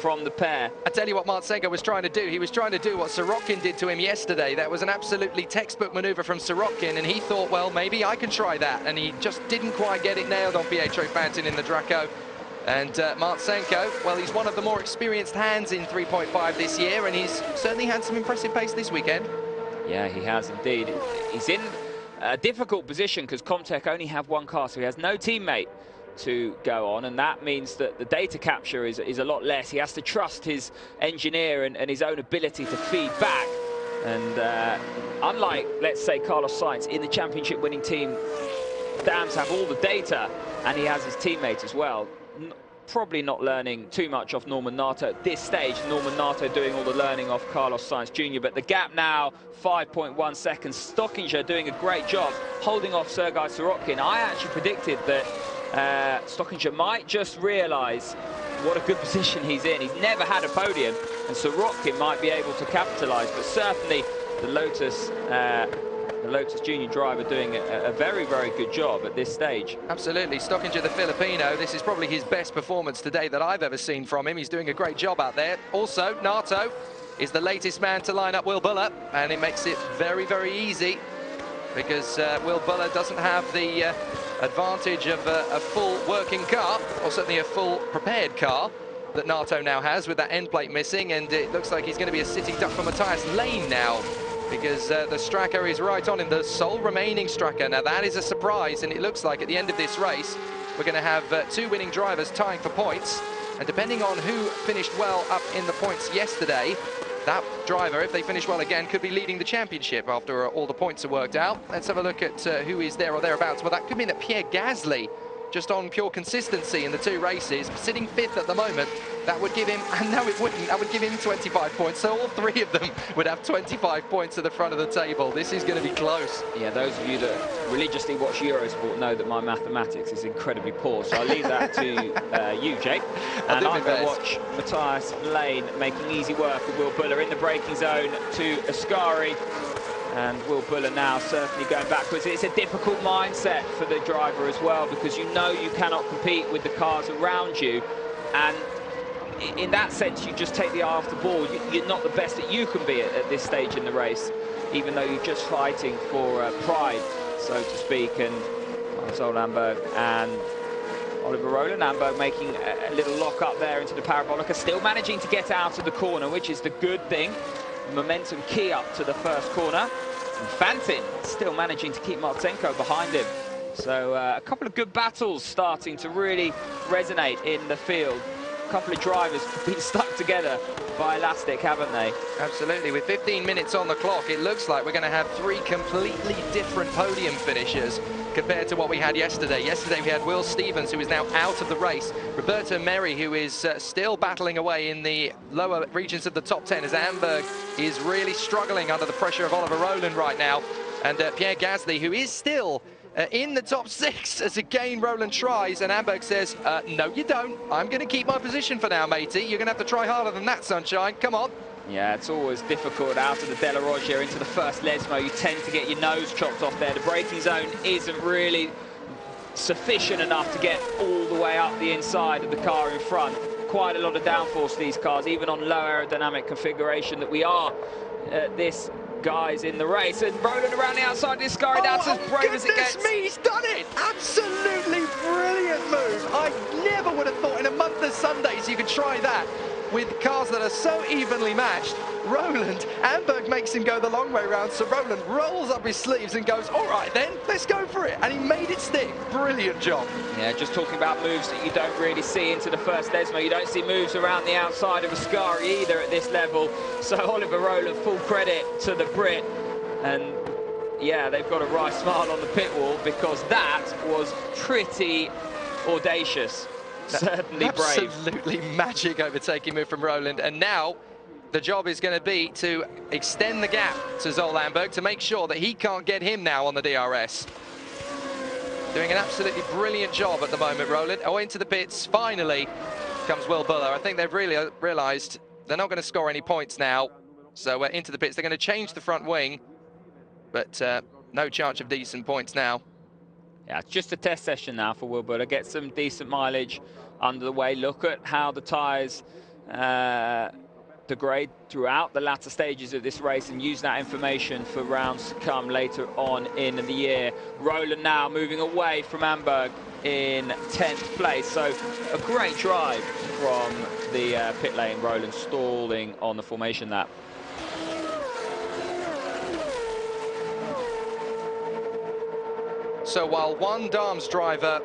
from the pair. I tell you what Martsenko was trying to do. He was trying to do what Sorokin did to him yesterday. That was an absolutely textbook maneuver from Sorokin, and he thought, well, maybe I can try that. And he just didn't quite get it nailed on Pietro Fantin in the Draco. And uh, Martsenko, well, he's one of the more experienced hands in three point five this year, and he's certainly had some impressive pace this weekend. Yeah, he has indeed. He's in a difficult position because Comtech only have one car, so he has no teammate to go on, and that means that the data capture is, is a lot less. He has to trust his engineer and, and his own ability to feed back. And uh, unlike, let's say, Carlos Sainz in the championship winning team, Dams have all the data, and he has his teammates as well. N probably not learning too much off Norman Nato at this stage. Norman Nato doing all the learning off Carlos Sainz Junior But the gap now, five point one seconds. Stockinger doing a great job holding off Sergei Sorokin. I actually predicted that uh, Stockinger might just realise what a good position he's in. He's never had a podium, and Sorokin might be able to capitalise. But certainly the Lotus uh, The Lotus Junior driver doing a, a very, very good job at this stage. Absolutely. Stockinger, the Filipino, this is probably his best performance today that I've ever seen from him. He's doing a great job out there. Also, Nato is the latest man to line up Will Buller, and it makes it very, very easy because uh, Will Buller doesn't have the uh, advantage of a, a full working car, or certainly a full prepared car that Nato now has with that end plate missing, and it looks like he's going to be a sitting duck for Matthias Lane now, because uh, the Stracker is right on him, the sole remaining Stracker. Now that is a surprise, and it looks like at the end of this race we're going to have uh, two winning drivers tying for points, and depending on who finished well up in the points yesterday, that driver, if they finish well again, could be leading the championship after uh, all the points are worked out. Let's have a look at uh, who is there or thereabouts. Well, that could mean that Pierre Gasly, just on pure consistency in the two races, sitting fifth at the moment, that would give him, and no it wouldn't, that would give him twenty-five points, so all three of them would have twenty-five points at the front of the table. This is going to be close. Yeah, those of you that religiously watch Eurosport know that my mathematics is incredibly poor, so I'll leave that to uh, you, Jake. And I'm going to watch Matthias Lane making easy work of Will Buller in the braking zone to Ascari. And Will Buller now certainly going backwards. It's a difficult mindset for the driver as well, because you know you cannot compete with the cars around you. And in that sense, you just take the eye off the ball. You're not the best that you can be at, at this stage in the race, even though you're just fighting for uh, pride, so to speak. And Sol Lamberg and Oliver Rowland. Lamberg making a, a little lock up there into the Parabolica, still managing to get out of the corner, which is the good thing. Momentum key up to the first corner. And Fantin still managing to keep Martsenko behind him. So uh, a couple of good battles starting to really resonate in the field. A couple of drivers have been stuck together by elastic, haven't they? Absolutely. With fifteen minutes on the clock, it looks like we're going to have three completely different podium finishers compared to what we had yesterday. Yesterday we had Will Stevens, who is now out of the race. Roberto Merri, who is uh, still battling away in the lower regions of the top ten, as Amberg is really struggling under the pressure of Oliver Rowland right now. And uh, Pierre Gasly, who is still uh, in the top six, as again Rowland tries, and Amberg says, uh, no you don't, I'm going to keep my position for now, matey. You're going to have to try harder than that, sunshine, come on. Yeah, it's always difficult out of the Della Roggia into the first Lesmo. You tend to get your nose chopped off there. The braking zone isn't really sufficient enough to get all the way up the inside of the car in front. Quite a lot of downforce, these cars, even on low aerodynamic configuration that we are. Uh, this guy's in the race, and Rowland around the outside, this guy, that's oh, as brave oh, as it gets. Me, he's done it! Absolutely brilliant move. I never would have thought in a month of Sundays you could try that with cars that are so evenly matched. Rowland, Amberg makes him go the long way round, so Rowland rolls up his sleeves and goes, all right then, let's go for it. And he made it stick. Brilliant job. Yeah, just talking about moves that you don't really see into the first Lesmo. You don't see moves around the outside of Ascari either at this level. So Oliver Rowland, full credit to the Brit. And yeah, they've got a wry smile on the pit wall, because that was pretty audacious. Certainly brave. Absolutely magic overtaking move from Rowland, and now the job is going to be to extend the gap to Zol Lamberg to make sure that he can't get him now on the D R S. Doing an absolutely brilliant job at the moment, Rowland. Oh, into the pits, finally comes Will Buller. I think they've really realised they're not going to score any points now, so uh, into the pits. They're going to change the front wing, but uh, no chance of decent points now. Yeah, it's just a test session now for Will Buller. Get some decent mileage under the way. Look at how the tyres uh, degrade throughout the latter stages of this race and use that information for rounds to come later on in the year. Roland now moving away from Amberg in tenth place, so a great drive from the uh, pit lane. Roland stalling on the formation lap. So while one Dams driver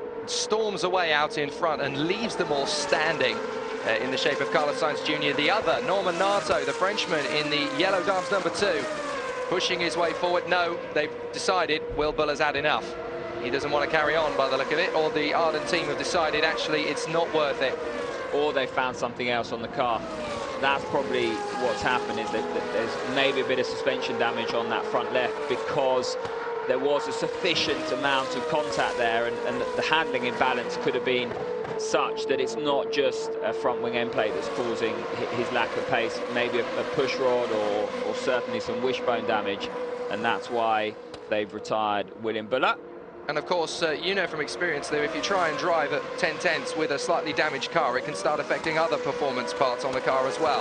storms away out in front and leaves them all standing uh, in the shape of Carlos Sainz Junior, the other, Norman Nato, the Frenchman in the yellow Dams number two, pushing his way forward. No, they've decided Will Buller's had enough. He doesn't want to carry on by the look of it, or the Arden team have decided actually it's not worth it. Or they found something else on the car. That's probably what's happened, is that, that there's maybe a bit of suspension damage on that front left, because there was a sufficient amount of contact there, and, and the handling imbalance could have been such that it's not just a front wing end plate that's causing his lack of pace, maybe a, a push rod or, or certainly some wishbone damage, and that's why they've retired William Buller. And of course, uh, you know from experience that if you try and drive at ten tenths with a slightly damaged car, it can start affecting other performance parts on the car as well.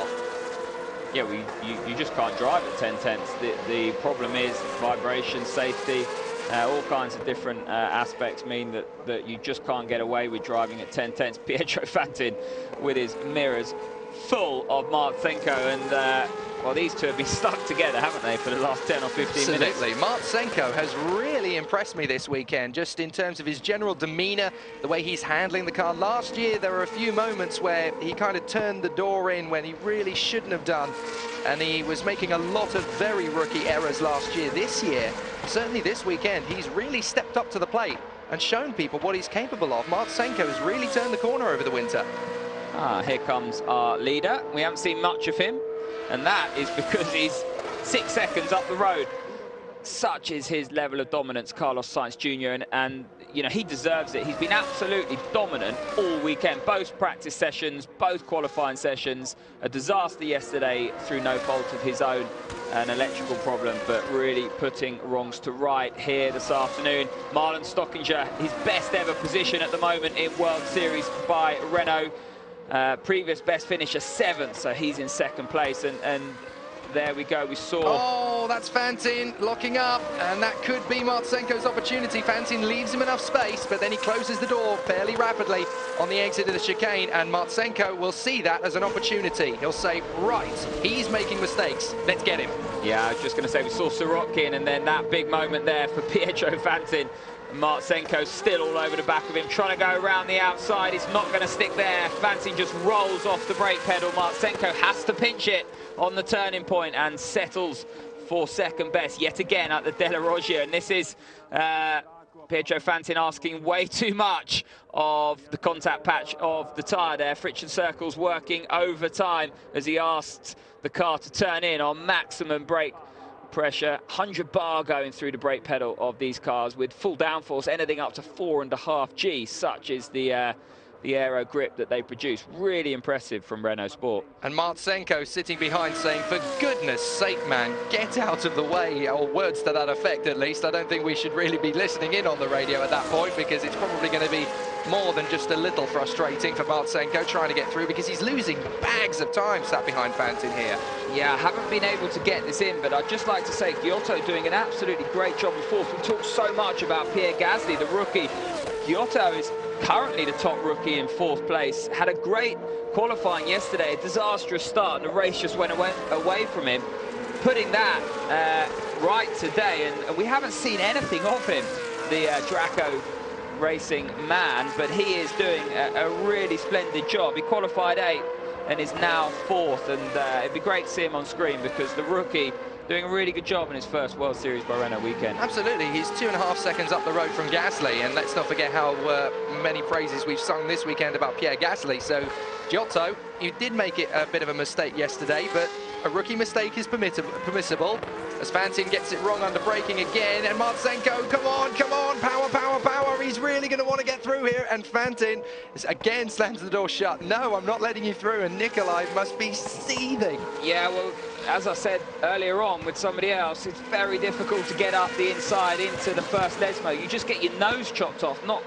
Yeah, we, you, you just can't drive at ten tenths. The, the problem is vibration, safety, uh, all kinds of different uh, aspects mean that, that you just can't get away with driving at ten tenths. Pietro Fantin with his mirrors full of Martsenko, and uh, well, these two have been stuck together, haven't they, for the last ten or fifteen Absolutely. minutes? Martsenko has really impressed me this weekend, just in terms of his general demeanour, the way he's handling the car. Last year, there were a few moments where he kind of turned the door in when he really shouldn't have done, and he was making a lot of very rookie errors last year. This year, certainly this weekend, he's really stepped up to the plate and shown people what he's capable of. Martsenko has really turned the corner over the winter. Ah, here comes our leader. We haven't seen much of him, and that is because he's six seconds up the road. Such is his level of dominance, Carlos Sainz Junior, and, and you know, he deserves it. He's been absolutely dominant all weekend, both practice sessions, both qualifying sessions. A disaster yesterday through no fault of his own, an electrical problem, but really putting wrongs to right here this afternoon. Marlon Stockinger, his best ever position at the moment in World Series by Renault. Uh, previous best finisher seventh, so he's in second place, and, and there we go. We saw. Oh, that's Fantin locking up, and that could be Martsenko's opportunity. Fantin leaves him enough space, but then he closes the door fairly rapidly on the exit of the chicane, and Martsenko will see that as an opportunity. He'll say, right, he's making mistakes, let's get him. Yeah, I was just going to say, we saw Sorokin, and then that big moment there for Pietro Fantin. Martsenko still all over the back of him, trying to go around the outside. It's not going to stick there. Fantin just rolls off the brake pedal. Martsenko has to pinch it on the turning point and settles for second best yet again at the Della Roggia. And this is uh, Pietro Fantin asking way too much of the contact patch of the tyre there. Friction circles working overtime as he asked the car to turn in on maximum brake pressure. one hundred bar going through the brake pedal of these cars with full downforce, anything up to four and a half G. Such is the uh, the aero grip that they produce. Really impressive from Renault Sport. And Martsenko sitting behind saying, for goodness sake, man, get out of the way, or words to that effect at least. I don't think we should really be listening in on the radio at that point, because it's probably going to be more than just a little frustrating for Martsenko trying to get through, because he's losing bags of time sat behind Fantin here. Yeah, I haven't been able to get this in, but I'd just like to say Giotto doing an absolutely great job of fourth. We talked so much about Pierre Gasly, the rookie. Giotto is currently the top rookie in fourth place. Had a great qualifying yesterday, a disastrous start, and the race just went away, away from him. Putting that uh, right today, and, and we haven't seen anything of him, the uh, Draco Racing man, but he is doing a, a really splendid job. He qualified eighth and is now fourth, and uh, it'd be great to see him on screen, because the rookie doing a really good job in his first World Series by Renault weekend. Absolutely, he's two and a half seconds up the road from Gasly, and let's not forget how uh, many praises we've sung this weekend about Pierre Gasly. So, Giotto, you did make it a bit of a mistake yesterday, but a rookie mistake is permissible. As Fantin gets it wrong under braking again, and Martsenko, come on, come on, power, power, power. He's really going to want to get through here, and Fantin is again slams the door shut. No, I'm not letting you through, and Nikolai must be seething. Yeah, well, as I said earlier on with somebody else, it's very difficult to get up the inside into the first Lesmo. You just get your nose chopped off, not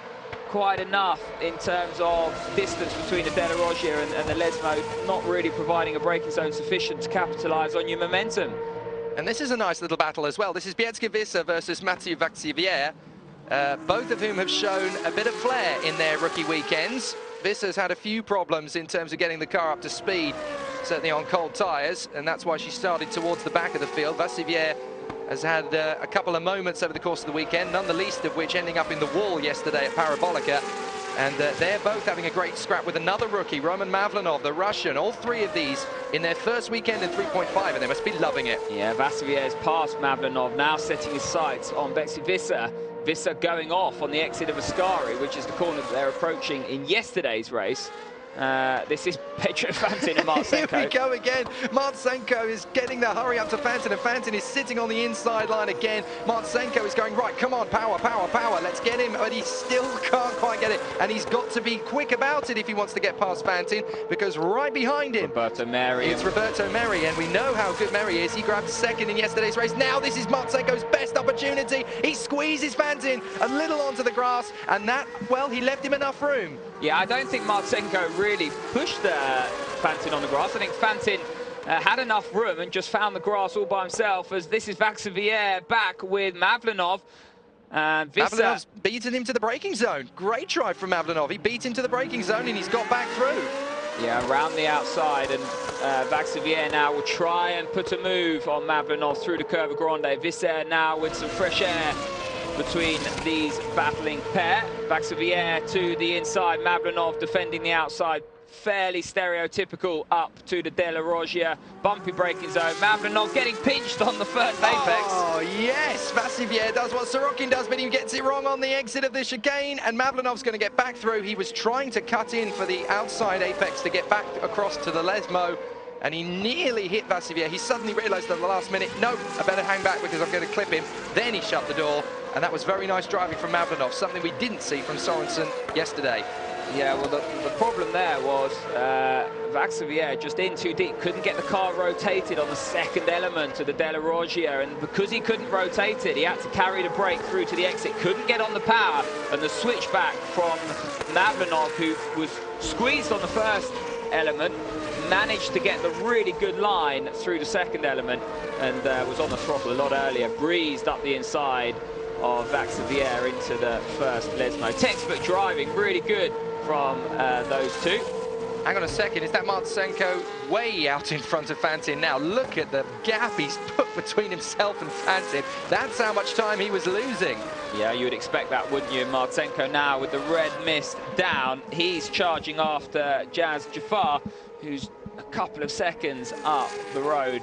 quite enough in terms of distance between the De La Roggia and, and the Lesmo, not really providing a braking zone sufficient to capitalise on your momentum. And this is a nice little battle as well. This is Biedrzyk versus Mathieu Vaxivière, uh, both of whom have shown a bit of flair in their rookie weekends. Visser's had a few problems in terms of getting the car up to speed, certainly on cold tyres, and that's why she started towards the back of the field. Vaxivière has had uh, a couple of moments over the course of the weekend, none the least of which ending up in the wall yesterday at Parabolica. And uh, they're both having a great scrap with another rookie, Roman Mavlanov, the Russian. All three of these in their first weekend in three point five, and they must be loving it. Yeah, Vassivier's past Mavlanov, now setting his sights on Betsy Visser. Visser going off on the exit of Ascari, which is the corner that they're approaching in yesterday's race. Uh, this is Petro Fantin and Martsenko. Here we go again. Martsenko is getting the hurry up to Fantin, and Fantin is sitting on the inside line again. Martsenko is going, right, come on, power, power, power, let's get him, but he still can't quite get it, and he's got to be quick about it if he wants to get past Fantin, because right behind him Roberto Meri. It's Roberto Meri, and we know how good Meri is. He grabbed second in yesterday's race. Now this is Martsenko's best opportunity. He squeezes Fantin a little onto the grass, and that, well, he left him enough room. Yeah, I don't think Martsenko really pushed uh, Fantin on the grass. I think Fantin uh, had enough room and just found the grass all by himself, as this is Vaxivière back with Mavlanov. Uh, Mavlanov's beaten him to the braking zone. Great try from Mavlanov. He beat him to the braking zone and he's got back through. Yeah, around the outside, and uh, Vaxivière now will try and put a move on Mavlanov through the Curva Grande. Visser now with some fresh air between these battling pair. Vaxivière to the inside, Mavlanov defending the outside. Fairly stereotypical up to the De La Roggia. Bumpy braking zone. Mavlanov getting pinched on the first apex. Oh, yes! Vaxivière does what Sorokin does, but he gets it wrong on the exit of the chicane, and Mavlanov's going to get back through. He was trying to cut in for the outside apex to get back across to the Lesmo, and he nearly hit Vaxivière. He suddenly realised at the last minute, no, I better hang back because I'm going to clip him. Then he shut the door, and that was very nice driving from Mavlanov, something we didn't see from Sorensen yesterday. Yeah, well, the, the problem there was uh, Vaxivière just in too deep, couldn't get the car rotated on the second element of the De La Roggia, and because he couldn't rotate it, he had to carry the brake through to the exit, couldn't get on the power, and the switch back from Mavlanov, who was squeezed on the first element, managed to get the really good line through the second element, and uh, was on the throttle a lot earlier, breezed up the inside of Vaxivière into the first Lesmo. Textbook driving, really good from uh, those two. Hang on a second, is that Martsenko way out in front of Fantin now? Look at the gap he's put between himself and Fantin. That's how much time he was losing. Yeah, you would expect that, wouldn't you? Martsenko now with the red mist down. He's charging after Jazz Jafar, who's a couple of seconds up the road.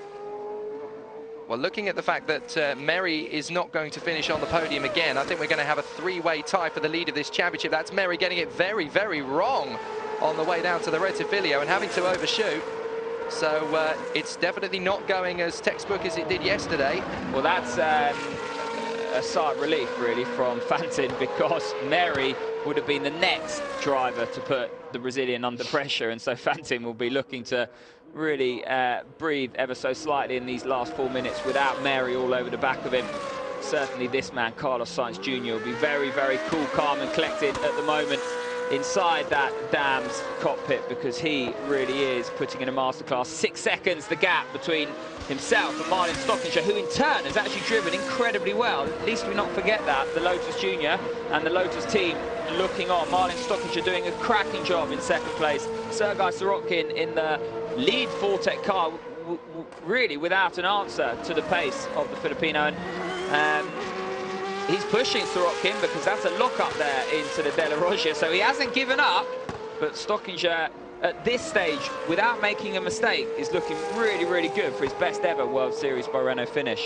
Well, looking at the fact that uh, Meri is not going to finish on the podium again, I think we're going to have a three-way tie for the lead of this championship. That's Meri getting it very, very wrong on the way down to the Retifilio and having to overshoot. So uh, it's definitely not going as textbook as it did yesterday. Well, that's um, a sigh of relief, really, from Fantin, because Meri would have been the next driver to put the Brazilian under pressure, and so Fantin will be looking to really uh, breathe ever so slightly in these last four minutes without Meri all over the back of him. Certainly this man, Carlos Sainz Junior, will be very, very cool, calm and collected at the moment inside that dam's cockpit, because he really is putting in a masterclass. Six seconds the gap between himself and Martin Stockinger, who in turn has actually driven incredibly well. At least we not forget that. The Lotus Junior and the Lotus team looking on. Martin Stockinger doing a cracking job in second place. Sergei Sorokin in the lead Fortec car, w w really without an answer to the pace of the Filipino. And um, he's pushing Sorokin because that's a lock up there into the De La Roggia, so he hasn't given up, but Stockinger at this stage, without making a mistake, is looking really, really good for his best ever World Series by Renault finish.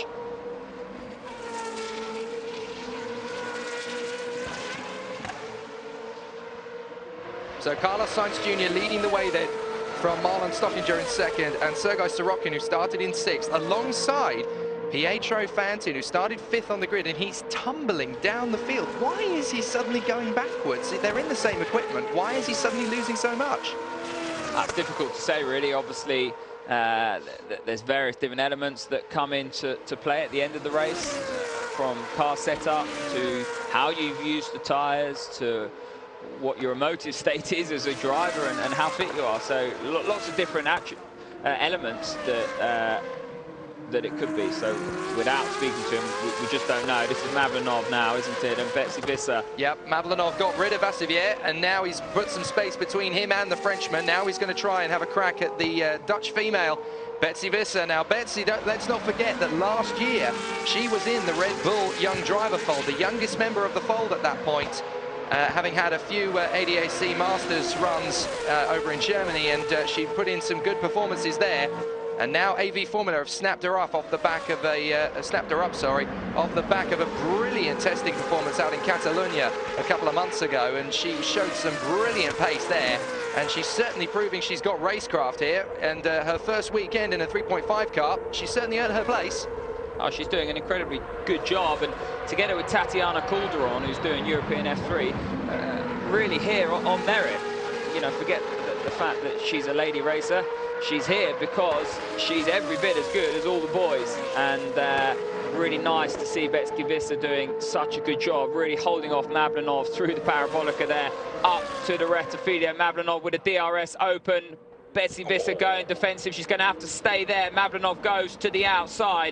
So Carlos Sainz Junior leading the way then from Marlon Stockinger in second, and Sergei Sorokin, who started in sixth, alongside Pietro Fantin, who started fifth on the grid, and he's tumbling down the field. Why is he suddenly going backwards? They're in the same equipment. Why is he suddenly losing so much? That's difficult to say, really. Obviously, uh, th there's various different elements that come into to play at the end of the race, from car setup to how you've used the tyres to what your emotive state is as a driver and, and how fit you are. So lots of different action, uh, elements that uh, that it could be. So without speaking to him, we, we just don't know. This is Mavlanov now, isn't it? And Betsy Visser. Yep, Mavlanov got rid of Vassivier, and now he's put some space between him and the Frenchman. Now he's going to try and have a crack at the uh, Dutch female, Betsy Visser. Now, Betsy, don't, let's not forget that last year she was in the Red Bull Young Driver fold, the youngest member of the fold at that point, uh, having had a few uh, A D A C Masters runs uh, over in Germany, and uh, she put in some good performances there. And now A V Formula have snapped her up off the back of a uh, snapped her up, sorry, off the back of a brilliant testing performance out in Catalonia a couple of months ago, and she showed some brilliant pace there. And she's certainly proving she's got racecraft here. And uh, her first weekend in a three point five car, she certainly earned her place. Oh, she's doing an incredibly good job, and together with Tatiana Calderon, who's doing European F three, uh, really here on, on merit. You know, forget the, the fact that she's a lady racer. She's here because she's every bit as good as all the boys, and uh, really nice to see Betsy Visser doing such a good job, really holding off Mavlanov through the parabolica there, up to the Rettifidio. Mavlanov with a D R S open, Betsy Visser going defensive. She's going to have to stay there. Mavlanov goes to the outside,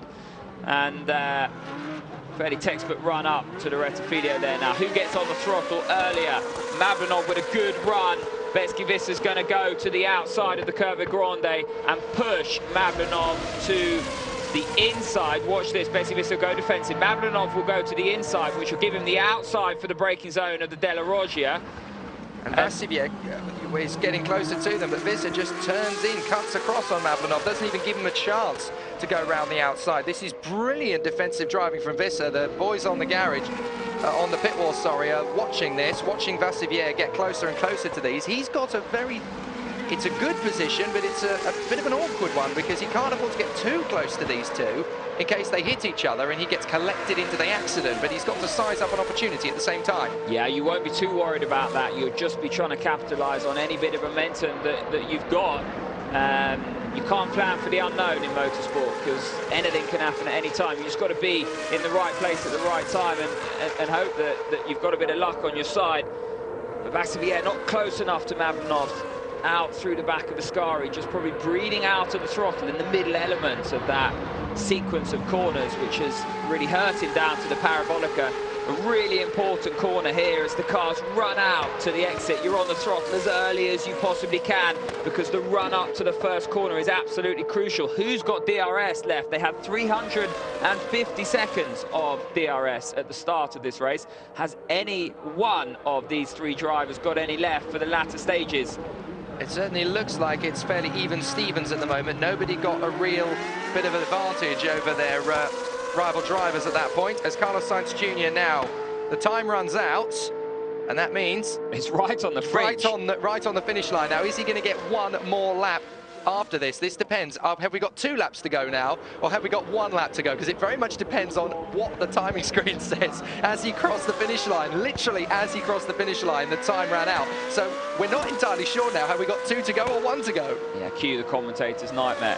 and uh, fairly textbook run up to the Rettifidio there. Now, who gets on the throttle earlier? Mavlanov with a good run. Betsy Visser's going to go to the outside of the Curva Grande and push Mavlanov to the inside. Watch this, Betsy Visser go defensive. Mavlanov will go to the inside, which will give him the outside for the braking zone of the Della Roggia. And Vassivier uh, is getting closer to them, but Visser just turns in, cuts across on Mavlanov, doesn't even give him a chance to go around the outside. This is brilliant defensive driving from Visser. The boys on the garage, uh, on the pit wall, sorry, are watching this, watching Vassivier get closer and closer to these. He's got a very, it's a good position, but it's a, a bit of an awkward one because he can't afford to get too close to these two in case they hit each other and he gets collected into the accident, but he's got to size up an opportunity at the same time. Yeah, you won't be too worried about that. You'll just be trying to capitalise on any bit of momentum that, that you've got. Um, you can't plan for the unknown in motorsport because anything can happen at any time. You just got to be in the right place at the right time and, and, and hope that, that you've got a bit of luck on your side. But Vassivier not close enough to Mavlanov. Out through the back of Ascari, just probably breathing out of the throttle in the middle elements of that sequence of corners, which has really hurt him down to the parabolica. A really important corner here as the cars run out to the exit. You're on the throttle as early as you possibly can because the run up to the first corner is absolutely crucial. Who's got D R S left? They had three hundred fifty seconds of D R S at the start of this race. Has any one of these three drivers got any left for the latter stages? It certainly looks like it's fairly even Stevens at the moment. Nobody got a real bit of an advantage over their uh, rival drivers at that point. As Carlos Sainz Junior now, the time runs out, and that means it's right on the right on the right on the finish line. Now, is he going to get one more lap after this? This depends. Uh, have we got two laps to go now, or have we got one lap to go? Because it very much depends on what the timing screen says as he crossed the finish line. Literally, as he crossed the finish line, the time ran out. So we're not entirely sure now. Have we got two to go or one to go? Yeah, cue the commentator's nightmare.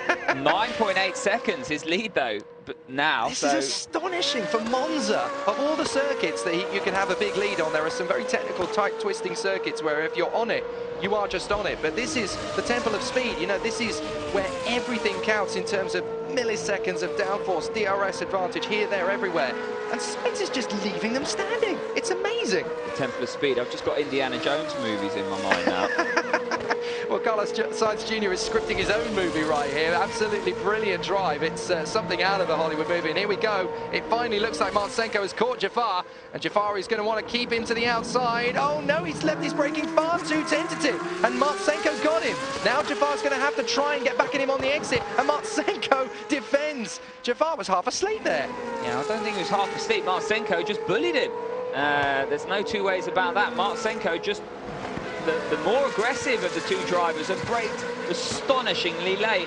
nine point eight seconds his lead, though. But now, this so... is astonishing for Monza. Of all the circuits that he, you can have a big lead on, there are some very technical, tight, twisting circuits where if you're on it, you are just on it. But this is the temple of speed. You know, this is where everything counts in terms of milliseconds of downforce, D R S advantage here, there, everywhere. And Sainz is just leaving them standing. It's amazing. The temple of speed. I've just got Indiana Jones movies in my mind now. Well, Carlos Sainz Junior is scripting his own movie right here. Absolutely brilliant drive. It's uh, something out of a Hollywood movie. And here we go. It finally looks like Martsenko has caught Jafar. And Jafar is going to want to keep him to the outside. Oh, no, he's left his braking far too tentative. And Martsenko's got him. Now Jafar's going to have to try and get back at him on the exit. And Martsenko defends. Jafar was half asleep there. Yeah, I don't think he was half asleep. Martsenko just bullied him. Uh, there's no two ways about that. Martsenko just... The, the more aggressive of the two drivers have braked astonishingly late.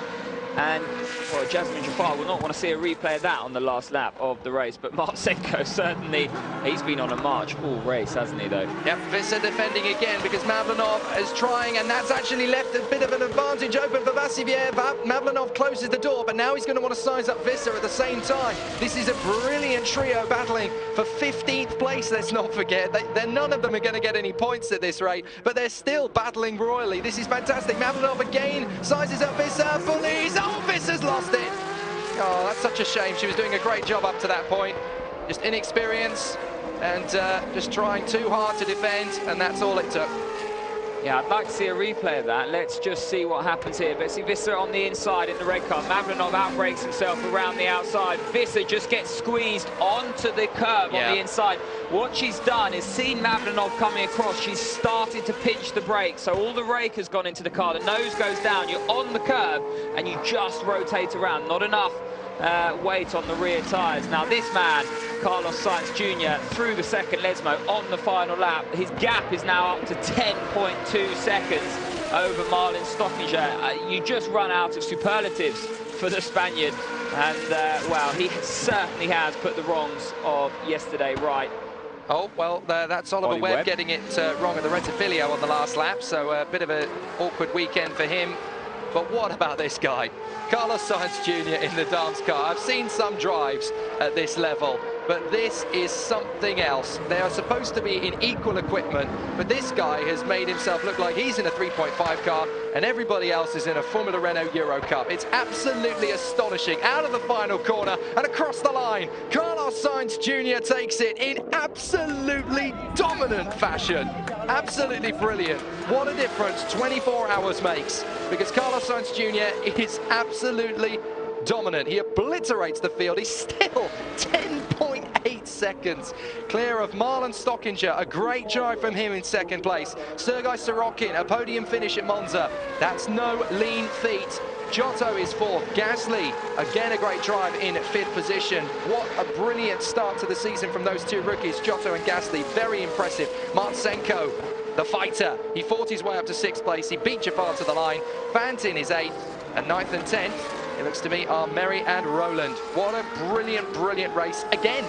And, well, Jasmine Jafar will not want to see a replay of that on the last lap of the race. But Marchenko, certainly, he's been on a march all race, hasn't he, though? Yep, Visser defending again because Mavlanov is trying, and that's actually left a bit of an advantage open for Vassivier. Mavlanov closes the door, but now he's going to want to size up Visser at the same time. This is a brilliant trio battling for fifteenth place, let's not forget. They, they're, none of them are going to get any points at this rate, but they're still battling royally. This is fantastic. Mavlanov again sizes up Visser, bullies. Oh, Visser's lost it. Oh, that's such a shame. She was doing a great job up to that point. Just inexperience and uh, just trying too hard to defend, and that's all it took. Yeah, I'd like to see a replay of that. Let's just see what happens here. But see Visser on the inside in the red car. Mavlanov outbrakes himself around the outside. Visser just gets squeezed onto the curb yeah. on the inside. What she's done is seen Mavlanov coming across. She's started to pinch the brakes. So all the rake has gone into the car. The nose goes down. You're on the curb and you just rotate around. Not enough uh, weight on the rear tyres. Now this man, Carlos Sainz Junior, through the second Lesmo on the final lap. His gap is now up to ten point two seconds over Marlon Stockinger. Uh, you just run out of superlatives for the Spaniard. And, uh, well, he certainly has put the wrongs of yesterday right. Oh, well, uh, that's Oliver Webb, Webb getting it uh, wrong at the Rettifilio on the last lap, so a bit of an awkward weekend for him. But what about this guy? Carlos Sainz Junior in the dance car. I've seen some drives at this level, but this is something else. They are supposed to be in equal equipment, but this guy has made himself look like he's in a three point five car and everybody else is in a Formula Renault Euro Cup. It's absolutely astonishing. Out of the final corner and across the line, Carlos Sainz Junior takes it in absolutely dominant fashion. Absolutely brilliant. What a difference twenty-four hours makes, because Carlos Sainz Junior is absolutely dominant. He obliterates the field. He's still ten point eight seconds clear of Marlon Stockinger. A great drive from him in second place. Sergei Sorokin, a podium finish at Monza. That's no lean feat. Giotto is fourth. Gasly, again a great drive in fifth position. What a brilliant start to the season from those two rookies, Giotto and Gasly. Very impressive. Marchenko, the fighter, he fought his way up to sixth place. He beat Jafar to the line. Fantin is eighth, and ninth and tenth, it looks to me, are Merry and Roland. What a brilliant, brilliant race again.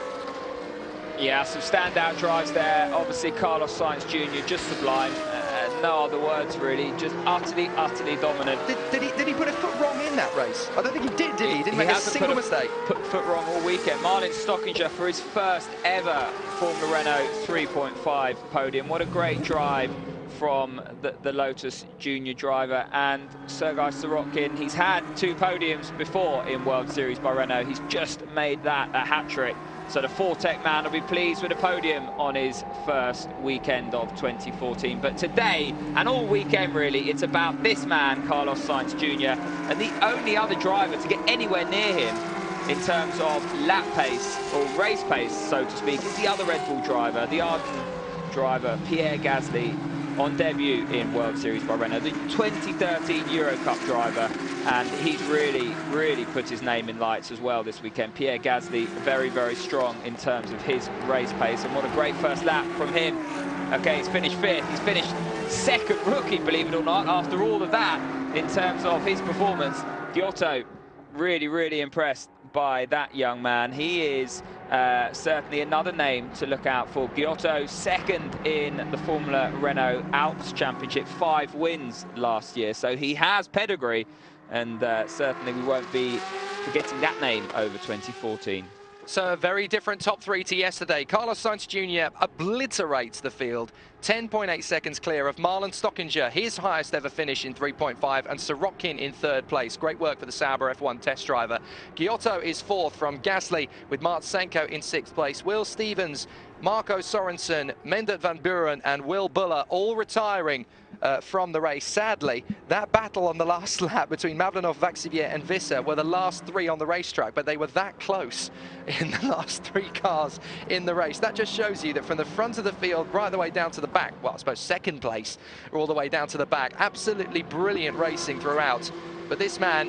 Yeah, some standout drives there. Obviously, Carlos Sainz Junior, just sublime. Uh, no other words, really. Just utterly, utterly dominant. Did, did, he, did he put a foot wrong in that race? I don't think he did, did he? He didn't he make a single put a, mistake. Put foot wrong all weekend. Marlon Stockinger for his first ever Formula Renault three point five podium. What a great drive from the, the Lotus Junior driver. And Sergei Sorokin, he's had two podiums before in World Series by Renault. He's just made that a hat-trick. So the Fortec man will be pleased with a podium on his first weekend of twenty fourteen. But today, and all weekend really, it's about this man, Carlos Sainz Junior, and the only other driver to get anywhere near him in terms of lap pace, or race pace, so to speak, is the other Red Bull driver, the Arden driver, Pierre Gasly, on debut in World Series by Renault, the twenty thirteen Euro Cup driver, and he's really, really put his name in lights as well this weekend. Pierre Gasly, very, very strong in terms of his race pace, and what a great first lap from him. Okay, he's finished fifth, he's finished second rookie, believe it or not, after all of that in terms of his performance. Giotto, really, really impressed by that young man. He is uh, certainly another name to look out for. Giotto, second in the Formula Renault Alps Championship, five wins last year. So he has pedigree, and uh, certainly we won't be forgetting that name over twenty fourteen. So a very different top three to yesterday. Carlos Sainz Junior obliterates the field, ten point eight seconds clear of Marlon Stockinger, his highest ever finish in three point five, and Sorokin in third place. Great work for the Sauber F one test driver. Giotto is fourth from Gasly, with Marchenko in sixth place. Will Stevens, Marco Sorensen, Mendert van Buren and Will Buller all retiring uh, from the race. Sadly, that battle on the last lap between Mavlanov, Vaxivier and Visser were the last three on the racetrack, but they were that close in the last three cars in the race. That just shows you that from the front of the field right the way down to the back, well, I suppose second place, all the way down to the back, absolutely brilliant racing throughout. But this man,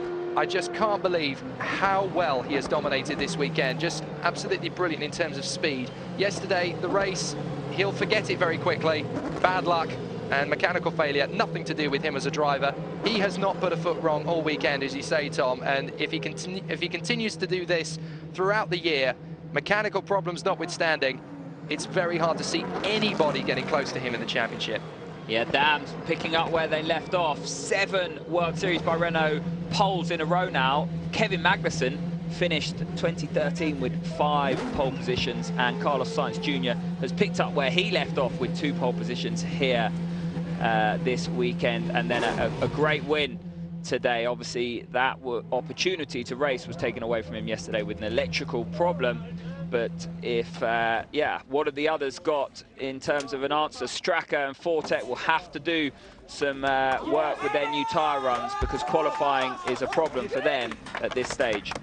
I just can't believe how well he has dominated this weekend. Just absolutely brilliant in terms of speed. Yesterday, the race, he'll forget it very quickly. Bad luck. and mechanical failure, nothing to do with him as a driver. He has not put a foot wrong all weekend, as you say, Tom, and if he, continu if he continues to do this throughout the year, mechanical problems notwithstanding, it's very hard to see anybody getting close to him in the championship. Yeah, Dams picking up where they left off. Seven World Series by Renault poles in a row now. Kevin Magnussen finished twenty thirteen with five pole positions, and Carlos Sainz Junior has picked up where he left off with two pole positions here uh, this weekend, and then a, a great win today. Obviously, that opportunity to race was taken away from him yesterday with an electrical problem. But if, uh, yeah, what have the others got in terms of an answer? Straka and Fortec will have to do some uh, work with their new tyre runs, because qualifying is a problem for them at this stage.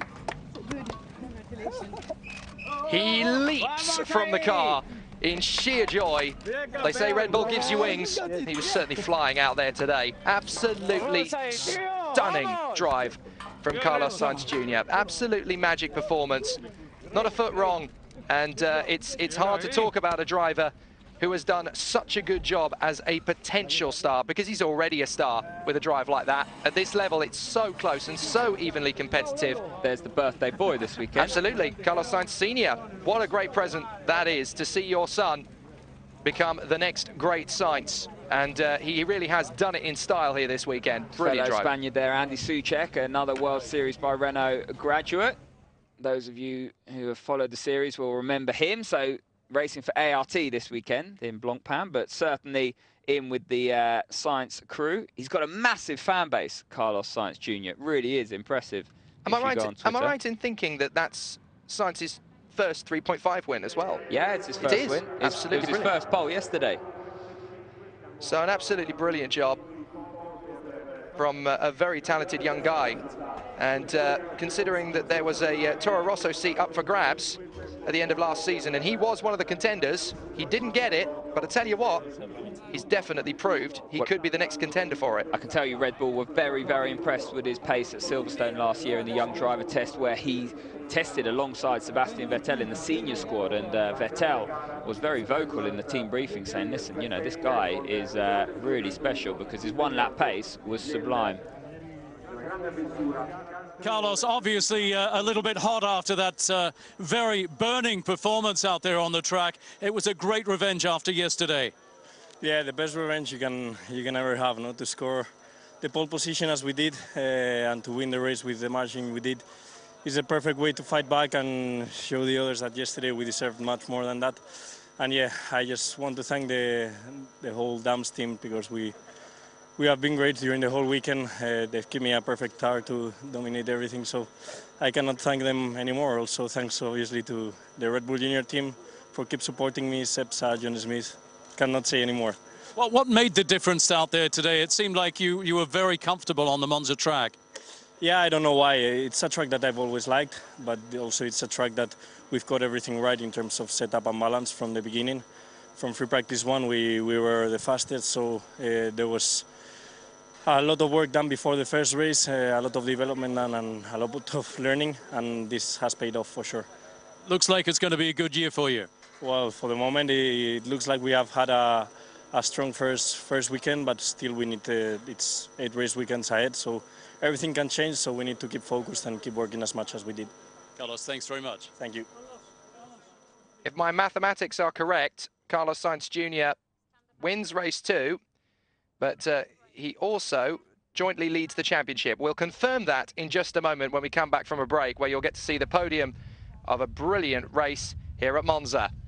He leaps from the car in sheer joy. They say Red Bull gives you wings. He was certainly flying out there today. Absolutely stunning drive from Carlos Sainz Junior Absolutely magic performance. Not a foot wrong, and uh, it's it's hard to talk about a driver who has done such a good job as a potential star, because he's already a star with a drive like that. At this level, it's so close and so evenly competitive. There's the birthday boy this weekend. Absolutely, Carlos Sainz Senior What a great present that is, to see your son become the next great Sainz. And uh, he really has done it in style here this weekend. Brilliant Fellow drive. Spaniard there, Andy Soucek, another World Series by Renault graduate. Those of you who have followed the series will remember him. So racing for A R T this weekend in Blancpain, but certainly in with the uh, Sainz crew. He's got a massive fan base, Carlos Sainz Junior It really is impressive. Am I, right in, am I right in thinking that that's Sainz's first three point five win as well? Yeah, it's his first it is. win. It's, Absolutely it was his brilliant. first pole yesterday. So an absolutely brilliant job from uh, a very talented young guy. And uh, considering that there was a uh, Toro Rosso seat up for grabs at the end of last season, and he was one of the contenders, he didn't get it, but I tell you what, he's definitely proved he what, could be the next contender for it. I can tell you Red Bull were very, very impressed with his pace at Silverstone last year in the young driver test, where he tested alongside Sebastian Vettel in the senior squad, and uh, Vettel was very vocal in the team briefing saying, listen, you know, this guy is uh, really special, because his one lap pace was sublime. Carlos, obviously uh, a little bit hot after that uh, very burning performance out there on the track. It was a great revenge after yesterday. Yeah, the best revenge you can you can ever have, not to score the pole position as we did uh, and to win the race with the margin we did is a perfect way to fight back and show the others that yesterday we deserved much more than that. And yeah, I just want to thank the the whole Dams team, because we. We have been great during the whole weekend. Uh, they've given me a perfect car to dominate everything, so I cannot thank them anymore. Also, thanks obviously to the Red Bull Junior team for keep supporting me, Sepsa, John Smith. Cannot say anymore. Well, what made the difference out there today? It seemed like you, you were very comfortable on the Monza track. Yeah, I don't know why. It's a track that I've always liked, but also it's a track that we've got everything right in terms of setup and balance from the beginning. From free practice one, we, we were the fastest, so uh, there was a lot of work done before the first race, uh, a lot of development and, and a lot of learning, and this has paid off for sure. Looks like it's going to be a good year for you. Well, for the moment, it, it looks like we have had a, a strong first first weekend, but still we need to, it's eight race weekends ahead, so everything can change, so we need to keep focused and keep working as much as we did. Carlos, thanks very much. Thank you. If my mathematics are correct, Carlos Sainz Junior wins race two, but uh, he also jointly leads the championship. We'll confirm that in just a moment when we come back from a break, where you'll get to see the podium of a brilliant race here at Monza.